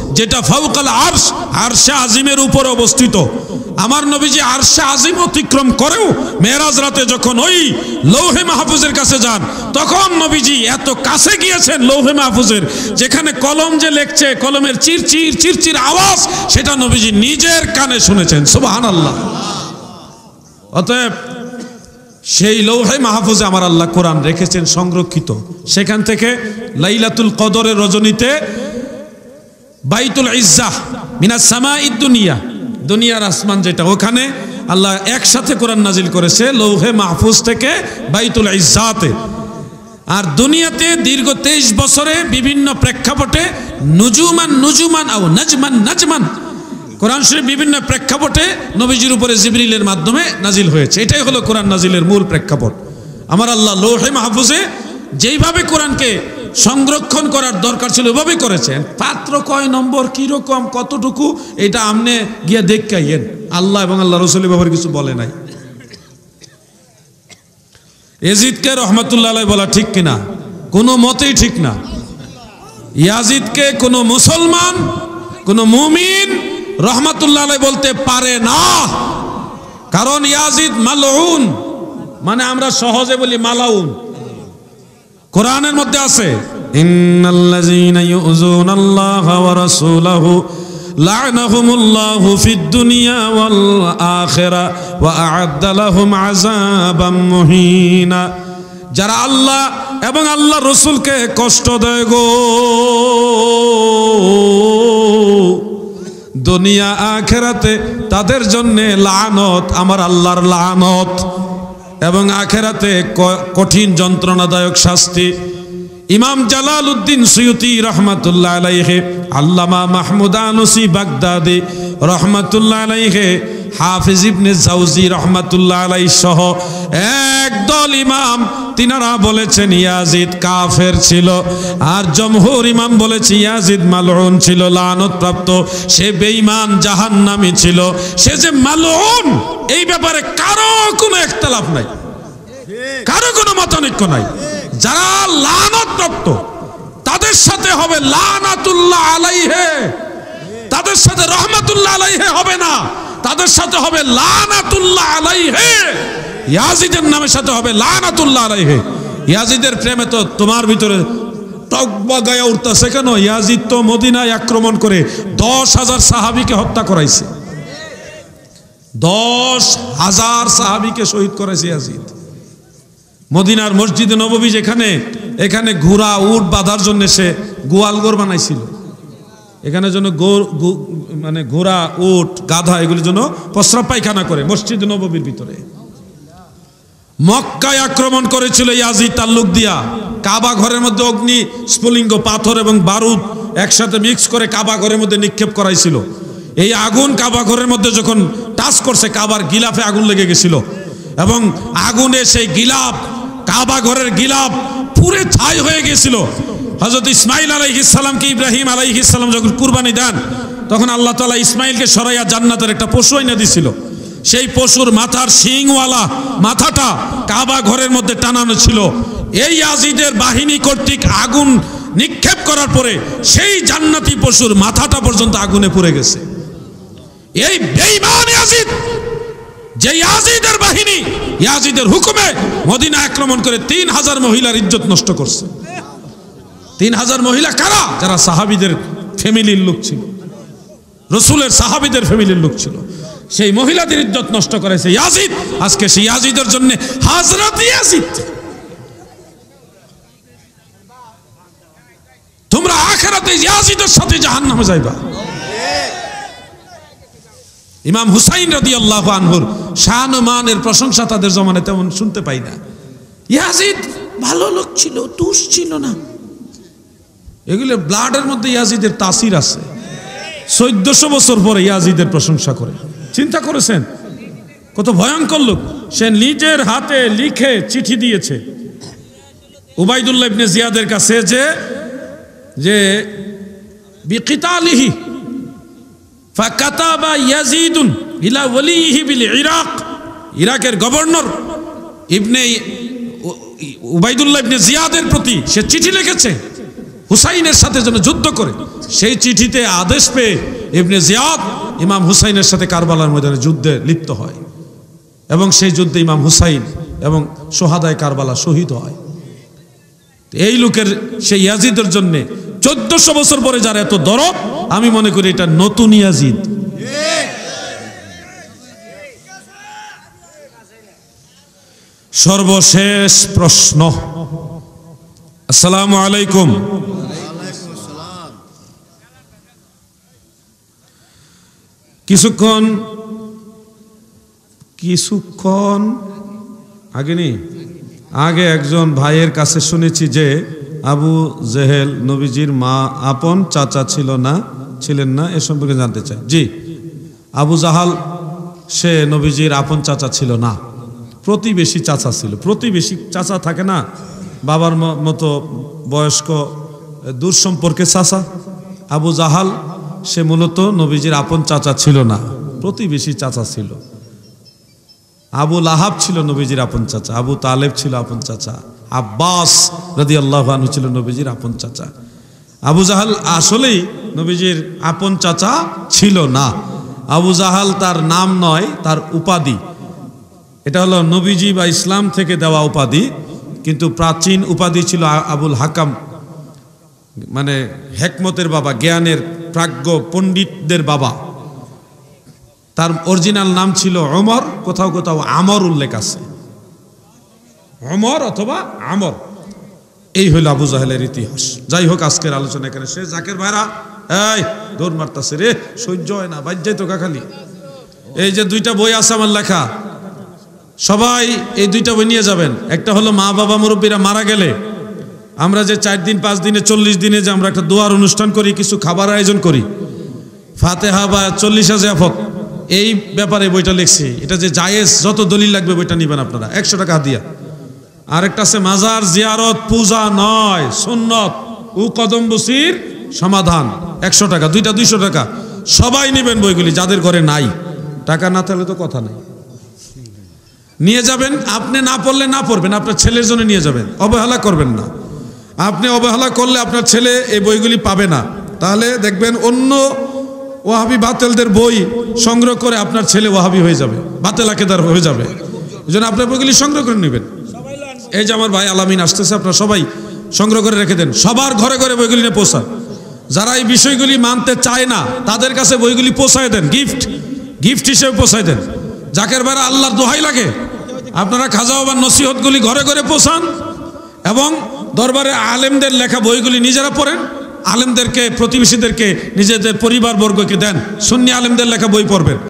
যেটা ফাওকাল আরশ, আরশে আজিমের উপর অবস্থিত। আমার নবীজি আরশে আজিম অতিক্রম করেও মেরাজ রাতে যখন ওই লৌহে মাহফুজের কাছে যান, তখন নবীজি এত কাছে গিয়েছেন লৌহে মাহফুজের, যেখানে কলম যে লেখছে, কলমের চিরচির চিরচির আওয়াজ, সেটা নবীজি নিজের কানে শুনেছেন। সুবহানাল্লাহ। অতএব সেই লৌহে মাহফুজে আমার আল্লাহ কোরআন রেখেছেন সংরক্ষিত। সেখান থেকে লাইলাতুল কদরের রজনীতে বাইতুল ইজ্জাহ মিনাস সামাইদ দুনিয়া, দুনিয়ার আসমান যেটা, ওখানে আল্লাহ একসাথে কোরআন নাজিল করেছে লৌহে মাহফুজ থেকে বাইতুল ইজ্জাতে। আর দুনিয়াতে দীর্ঘ 23 বছরে বিভিন্ন প্রেক্ষাপটে নুজুমান নুজুমান আও নাজমান নাজমান, কোরআন শরীফ বিভিন্ন প্রেক্ষাপটে নবীজির উপরে জিবরিলের মাধ্যমে নাজিল হয়েছে। এটাই হলো কোরআন নাজিলের মূল প্রেক্ষাপট। আমার আল্লাহ লৌহে মাহফুজে যেইভাবে কোরআনকে সংরক্ষণ করার দরকার ছিল ওইভাবেই করেছেন। পাত্র কয় নম্বর, কিরকম, কতটুকু, এটা আমনে গিয়ে দেখাইয়েন। আল্লাহ এবং আল্লাহ রাসূলের ব্যাপারে কিছু বলে নাই। ইয়াজিদকে রহমাতুল্লাহ আলাইহি বলা ঠিক কিনা? কোনো মতেই ঠিক না। ইয়াজিদকে কোনো মুসলমান, কোনো মুমিন রহমাতুল্লাহ আলাইহি বলতে পারে না, কারণ ইয়াজিদ মালউন, মানে আমরা সহজে বলি মালাউন। কোরআনের মধ্যে আছে ইন্নাল্লাযীনা ইউযুনাল্লাহা ওয়া রাসূলাহু লা'নাহুমুল্লাহু ফিদ দুনিয়া ওয়াল আখিরা ওয়া আ'আদ্দা লাহুম আযাবাম মুহিনা। যারা আল্লাহ এবং আল্লাহ রাসূলকে কষ্ট দেয় গো, দুনিয়া আখিরাতে তাদের জন্য লানত, আমার আল্লাহর লানত, এবং আখিরাতে কঠিন যন্ত্রণাদায়ক শাস্তি। ইমাম জালালউদ্দিন সুয়ুতি রহমাতুল্লাহ আলাইহি, আল্লামা মাহমুদ আনুসি বাগদাদি রহমাতুল্লাহ আলাইহি, হাফিজ ইবনে জাওজি রহমাতুল্লাহ আলাইহি সহ একদল ইমাম তিনারা বলেছেন ইয়াজিদ কাফের ছিল, আর জমহুর ইমাম বলেছে ইয়াজিদ মালউন ছিল, লানত প্রাপ্ত, সে বেঈমান জাহান্নামী ছিল। সে যে মালউন এই ব্যাপারে কারো কোনো ইখতিলাফ নাই, কারো কোনো মতানৈক্য নাই। যারা লানত প্রাপ্ত তাদের সাথে হবে লানাতুল্লাহ আলাইহি, তাদের সাথে রহমাতুল্লাহ আলাইহি হবে না, তাদের সাথে হবে লানাতুল্লাহ আলাইহি। ইয়াজিদের নামের সাথে হবে লানাতুল্লাহ আলাইহি। ইয়াজিদের প্রেমে তো তোমার ভিতরে টকবা গায়ে উঠতেছে কেন? ইয়াজিদ তো মদিনায় আক্রমণ করে 10,000 সাহাবীকে হত্যা করাইছে, 10,000 সাহাবীকে শহীদ করেছে ইয়াজিদ। মদিনার মসজিদে নববী যেখানে, এখানে ঘোড়া উট বাঁধার জন্য সে গোয়ালঘর বানাইছিল, এখানে জন্য মানে ঘোড়া উট গাধা এগুলির জন্য প্রস্রাব পায়খানা করে মসজিদে নববীর ভিতরে। মক্কায় আক্রমণ করেছিল ইয়াজিদ তাল্লুক দিয়া, কাবা ঘরের মধ্যে অগ্নি স্ফুলিঙ্গ পাথর এবং বারুদ একসাথে মিক্স করে কাবা ঘরের মধ্যে নিক্ষেপ করাইছিল। এই আগুন কাবা ঘরের মধ্যে যখন টাচ করছে, কাবার গিলাফে আগুন লেগে গেছিল, এবং আগুনে সেই গিলাফ, কাবা ঘরের গিলাফ পুরে ছাই হয়ে গেছিল। হযরত ইসমাইল আলাইহিস সালামকে ইব্রাহিম আলাইহিস সালাম যখন কুরবানি দেন, তখন আল্লাহ তাআলা ইসমাইলকে সরাইয়া জান্নাতের একটা পশু এনে দিছিল। সেই পশুর মাথার শিংওয়ালা মাথাটা কাবা ঘরের মধ্যে টানানো ছিল। এই ইয়াজিদের বাহিনী কর্তৃক আগুন নিক্ষেপ করার পরে সেই জান্নাতি পশুর মাথাটা পর্যন্ত আগুনে পুড়ে গেছে। এই বেঈমান ইয়াজিদ, যে ইয়াজিদের বাহিনী ইয়াজিদের হুকুমে মদিনা আক্রমণ করে 3000 মহিলার ইজ্জত নষ্ট করছে। 3000 মহিলা কারা? যারা সাহাবীদের ফ্যামিলির লোক ছিল, রাসূলের সাহাবীদের ফ্যামিলির লোক ছিল। সেই মহিলাদের ইজ্জত নষ্ট করেছে ইয়াজিদ। আজকে সেই ইয়াজিদের জন্য হযরত ইয়াজিদ, তোমরা আখিরাতে ইয়াজিদের সাথে জাহান্নামে যাইবা। ইমাম হুসাইন রাদিয়াল্লাহু আনহুর শান ও মানের প্রশংসা তাদের জমানায় তেমন শুনতে পাই না। ইয়াজিদ ভালো লোক ছিল, তুষ ছিল না, এগুলো ব্লাডের মধ্যে ইয়াজিদের তাসির আছে। 1400 বছর পরে ইয়াজিদের প্রশংসা করে, চিন্তা করেছেন কত ভয়ঙ্কর লোক। সে নিজের হাতে লিখে চিঠি দিয়েছে উবাইদুল্লাহ ইবনে জিয়াদের কাছে যে বিকিতালিহি ফাকাতাবা ইয়াজিদুন ইলা ওয়ালিহি বিল ইরাক, ইরাকের গভর্নর ইবনে উবাইদুল্লাহ ইবনে জিয়াদের প্রতি সে চিঠি লিখেছে হুসাইনের সাথে যেন যুদ্ধ করে। সেই চিঠিতে আদেশ পেয়ে ইবনে জিয়াদ ইমাম হুসাইনের সাথে কারবালার ময়দানে যুদ্ধে লিপ্ত হয় এবং সেই যুদ্ধে ইমাম হুসাইন এবং সোহাদায়ে কারবালা শহীদ হয়। এই লোকের সেই ইয়াজিদের জন্য 1400 বছর পরে যার এত দরদ, আমি মনে করি এটা নতুন ইয়াজিদ। সর্বশেষ প্রশ্ন। আসসালামু আলাইকুম। কিছুক্ষণ আগে একজন ভাইয়ের কাছে শুনেছি যে আবু জেহেল নবীজির মা আপন চাচা ছিলেন না, এ সম্পর্কে জানতে চাই। জি, আবু জাহাল সে নবীজির আপন চাচা ছিল না, প্রতিবেশী চাচা ছিল। প্রতিবেশী চাচা থাকে না, বাবার মতো বয়স্ক দূর সম্পর্কে চাচা। আবু জাহাল সে মূলত নবীজির আপন চাচা ছিল না, প্রতিবেশী চাচা ছিল। আবু লাহাব ছিল নবীজির আপন চাচা, আবু তালেব ছিল আপন চাচা, আব্বাস রাদিয়াল্লাহু আনহু ছিল নবীজির আপন চাচা। আবু জাহাল আসলেই নবীজির আপন চাচা ছিল না। আবু জাহাল তার নাম নয়, তার উপাধি। এটা হলো নবীজি বা ইসলাম থেকে দেওয়া উপাধি, কিন্তু প্রাচীন উপাধি ছিল আবুল হাকাম, মানে হেকমতের বাবা, জ্ঞানের প্রাজ্ঞ পণ্ডিতদের বাবা। তার অরিজিনাল নাম ছিল ওমর, কোথাও কোথাও আমর উল্লেখ আছে, ওমর অথবা আমর। এই হইল আবু জাহেলের ইতিহাস। যাই হোক, আজকের আলোচনা এখানে শেষ। জাকের ভাইরা এই দৌড় মারতাছে রে, সহ্য হয় না, বাজ্যাই তো খালি। এই যে 2টা বই আছে আমার লেখা, সবাই এই 2টা বই নিয়ে যাবেন। একটা হলো মা বাবা মুরব্বীরা মারা গেলে আমরা যে 4 দিন 5 দিনে 40 দিনে যে আমরা একটা দোয়ার অনুষ্ঠান করি, কিছু খাবার আয়োজন করি, ফাতেহা বা 40 জিয়াফত, এই ব্যাপারে বইটা লিখছি। এটা যে জায়েজ, যত দলিল লাগবে বইটা নিবেন আপনারা, 100 টাকা দিয়া। আরেকটা আছে মাজার জিয়ারত পূজা নয়, সুন্নত ও কদম বসির সমাধান, 100 টাকা। 2টা 200 টাকা। সবাই নেবেন বইগুলি, যাদের ঘরে নাই। টাকা না থাকলে তো কথা নাই, নিয়ে যাবেন। আপনি না পড়লে না পড়বেন, আপনার ছেলের জন্য নিয়ে যাবেন, অবহেলা করবেন না। আপনি অবহেলা করলে আপনার ছেলে এই বইগুলি পাবে না। তাহলে দেখবেন অন্য ওয়াহাবি বাতেলদের বই সংগ্রহ করে আপনার ছেলে ওয়াহাবি হয়ে যাবে, বাতেল আকিদার হয়ে যাবে। এই জন্য আপনার বইগুলি সংগ্রহ করে নেবেন। এই যে আমার ভাই আলামিন আসতেছে, আপনারা সবাই সংগ্রহ করে রেখে দেন, সবার ঘরে ঘরে বইগুলি নিয়ে পৌঁছান। যারা এই বিষয়গুলি মানতে চায় না তাদের কাছে বইগুলি পৌঁছায় দেন, গিফট হিসেবে পৌঁছায় দেন। জাকের ভাইরা আল্লাহর দোহাই লাগে, আপনারা খাজা বাবার নসিহতগুলি ঘরে ঘরে পৌঁছান এবং দরবারে আলেমদের লেখা বইগুলি নিজেরা পড়েন। আলেমদেরকে, প্রতিবেশীদেরকে, নিজেদের পরিবারবর্গকে দেন, সুন্নি আলেমদের লেখা বই পড়বেন।